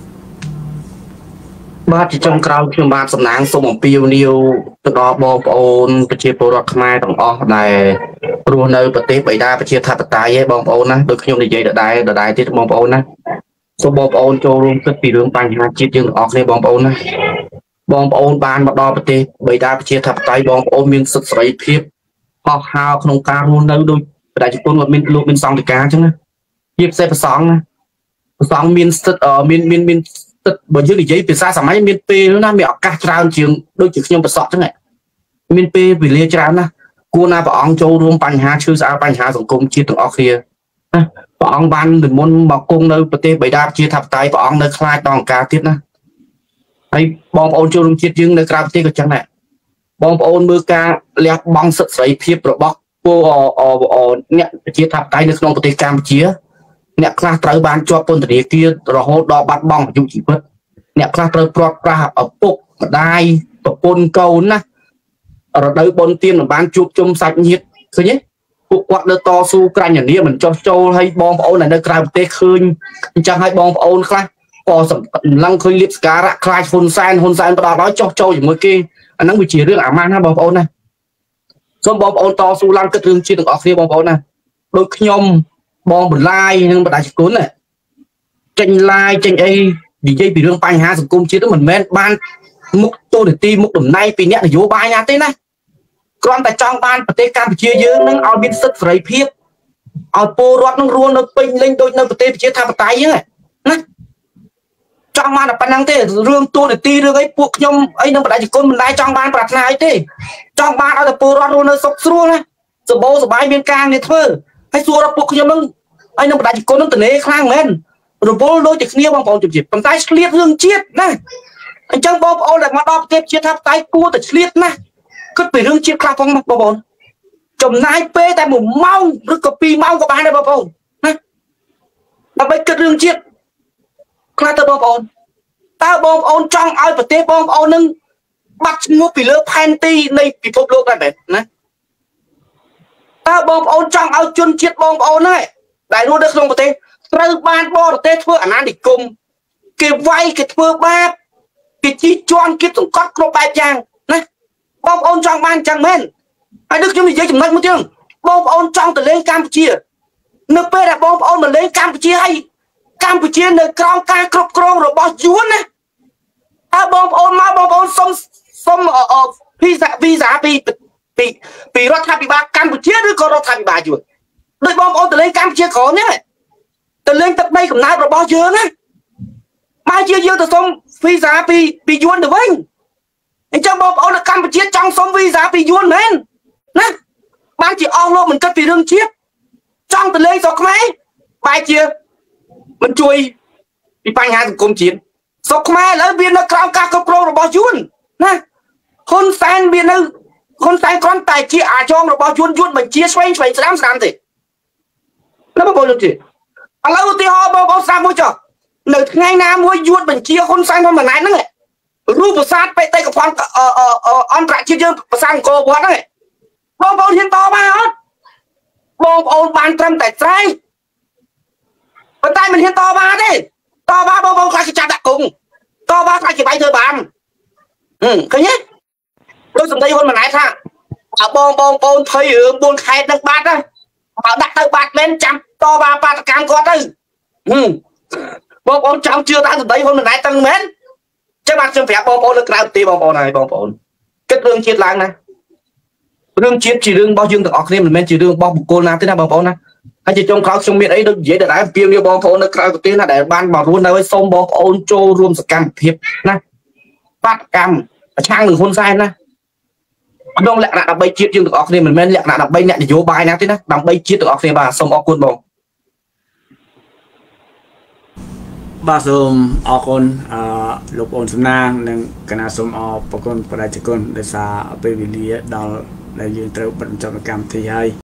បាទជាចុងក្រោយខ្ញុំបាទសំណាងសូមអំពាវនាវទៅដល់បងប្អូនប្រជាពលរដ្ឋខ្មែរទាំងអស់ដែលរស់នៅប្រទេសបិតាប្រជាធិបតេយ្យឯងបងប្អូនណាដូចខ្ញុំនិយាយដដែលទៀតបងប្អូនណាសូមបងប្អូនចូលរួមគិតពីរឿងបញ្ហាជាតិយើងទាំងអស់គ្នាបងប្អូនណាបងប្អូនបានមកដល់ប្រទេសបិតាប្រជាធិបតេយ្យបងប្អូនមានសិទ្ធិសេរីភាពហោះហើរក្នុងការរស់នៅដោយប្រជាជនគាត់មានសង្ឃិកាអញ្ចឹងណាជាពិសេសប្រសង់ណាប្រសង់មានសិទ្ធិមានបើយើងនិយាយភាសាសម័យមានពេលណាមានឱកាសច្រើនជាងដូចជាខ្ញុំប្រសក់អញ្ចឹងមានពេលវេលាច្រើនណាគួរណាព្រះអង្គចូលរួមបញ្ហាឈឺស្អាតបញ្ហាសង្គមជាតិទាំងអស់គ្នាណាព្រះអង្គបាននិមន្តមកគង់នៅប្រទេសបិតាប្រជាធិបតេយ្យព្រះអង្គនៅខ្លាចដល់អង្ការទៀតណាហើយបងប្អូនចូលរួមជាតិយើងនៅក្រៅប្រទេសក៏ចឹងដែរបងប្អូនមើលការលះបង់សិទ្ធិសេរីភាពរបស់ពលអ្នកប្រជាធិបតេយ្យនៅក្នុងប្រទេសកម្ពុជាអ្នកខ្លះត្រូវបានជាប់ពន្ធនាគាររហូតដល់បាត់បង់អាយុជីវិតអ្នកខ្លះត្រូវព្រាត់ប្រាសឪពុកម្ដាយប្រពន្ធកូនណារដូវបុណ្យទានមិនបានជួបជុំសាច់ញាតិឃើញទេពួកគាត់នៅតស៊ូក្រាញ់នាមិនចោះចូលឲ្យបងប្អូននៅក្រៅប្រទេសឃើញអញ្ចឹងឲ្យបងប្អូនខ្លះក៏សម្លឹងឃើញលៀបស្ការៈខ្លាចហ៊ុនសែនផ្ដល់ឲ្យចោះចូលជាមួយគេអាហ្នឹងវាជារឿងអាម៉ាស់ណាបងប្អូនណាសូមបងប្អូនតស៊ូឡើងគិតរឿងជាតិទាំងអស់គ្នាបងប្អូនណាដូចខ្ញុំបងបន្លាយនិងបដាជគុណចេញឡាយចេញអីនិយាយពីរឿងបញ្ហាសង្គមជាតិមិនមែនបានមុខទូនាទីមុខតំណែងពីអ្នកនយោបាយណាទេណាគ្រាន់តែចង់បានប្រទេសកម្ពុជាយើងនឹងឲ្យមានសិទ្ធិសេរីភាពឲ្យពលរដ្ឋនឹងរស់នៅពេញលេញដូចនៅប្រទេសប្រជាធិបតេយ្យហ្នឹងណាចង់បានតែប៉ុណ្្នឹងទេរឿងទូនាទីរឿងអីពួកខ្ញុំអីនឹងបដាជគុណមិនដែរចង់បានប្រាថ្នាអីទេចង់បានឲ្យតែពលរដ្ឋរស់នៅសុខស្រួលណាសម្បូរសប្បាយមានការងារធ្វើហើយសួរដល់ពួកខ្ញុំនឹងហើយនឹងបដាជគុណនឹងតនេខ្លាំងមែនរវល់ដូចតែគ្នាបងប្អូនជំរាបប៉ុន្តែឆ្លៀតរឿងជាតិណាអញ្ចឹងបងប្អូនដែលមកដល់ប្រទេសជាតិថាបតៃគួរតែឆ្លៀតណាគិតពីរឿងជាតិខ្លះផងបងប្អូនចំណាយពេលតែ1ម៉ោងឬក៏2ម៉ោងក៏បានដែរបងប្អូនណាដើម្បីគិតរឿងជាតិខ្លះទៅបងប្អូនតើបងប្អូនចង់ឲ្យប្រទេសបងប្អូននឹងបាត់ឈ្មោះពីលើផែនទីនៃពិភពលោកដែរមែនណាតើបងប្អូនចង់ឲ្យជនជាតិបងប្អូនហ្នឹងដែលរស់នៅក្នុងប្រទេសត្រូវបានបរទេសធ្វើអាណានិគមគេវាយគេធ្វើបាបគេជិះជាន់គេសង្កត់គ្រប់បែបយ៉ាងណាបងប្អូនចង់បានចឹងមែនហើយដូចខ្ញុំនិយាយចំណុចមួយទៀតបងប្អូនចង់ទៅលេងកម្ពុជានៅពេលដែលបងប្អូនមកលេងកម្ពុជាហើយកម្ពុជានៅក្រោមការគ្រប់គ្រងរបស់យួនណាតើបងប្អូនមកបងប្អូនសុំវីសាពីរដ្ឋាភិបាលកម្ពុជាឬក៏រដ្ឋាភិបាលយួនដូចបងប្អូនទៅលេងកម្ពុជាក្រោមហ្នឹងទៅលេងទឹកដីកំណើតរបស់យើងណា Ba chia dương từ xong visa pi yuan được vinh anh trong bộ ông là Campuchia trong xong visa pi yuan men nè ban chỉ ông luôn mình cất vì đương chiếc trong từ lấy giọt máy bài chia mình chui đi bánh hai cùng chiến giọt máy lấy viên nó cao cao cấp pro rồi bao yuan nè con sen viên nó con sen con tài chia trong rồi bao yuan mình chia xoay làm gì nó bao nhiêu gì à lâu thì họ bao sao mua cho nửa ngày nào mua yuan mình chia con sen con mà này nó nàyรูปศาสตร์ไปเตะกับความอันตรายเยอะๆประสานโกบวัดนั่นแหละบองเห็นต่อมาฮะบองบานตรำแต่ใจแต่มันเห็นต่อมาดิต่อมาบองใครจะจัดกุ้งต่อมาใครจะไปเธอบานเคยเนี่ยรู้สมใจคนมาไหนท่าบองเผยบนใครดักบาดนะดักดักบาดเล่นจำต่อมาปาตะการก่อนเลยบองจำเชื่อตาสมใจคนมาไหนตั้งเม้นchắc bạn trong phép bong nó cao tì bong này bong kết lương chiết láng này lương chiết chỉ lương bao dương được ở đây mình chỉ lương bao cô nào thế nào bong này anh chỉ trong khảo trong miệng ấy được dễ để đái viêm như bong nó cao tì là để ban bảo luôn này xong bong trô rùm cam thiệp nè phát cam trang được hôn sai nè đông lẹ là bay chiết dương được ở đây mình men lẹ là bay nhẹ để vô bài nào thế nè làm bay chiết được ở đây bà xong bong quân bong ba sum okon lục ôn sum nang neng kena sum pokon pada cekon desa apabila dal dari yang terbentang kam tiai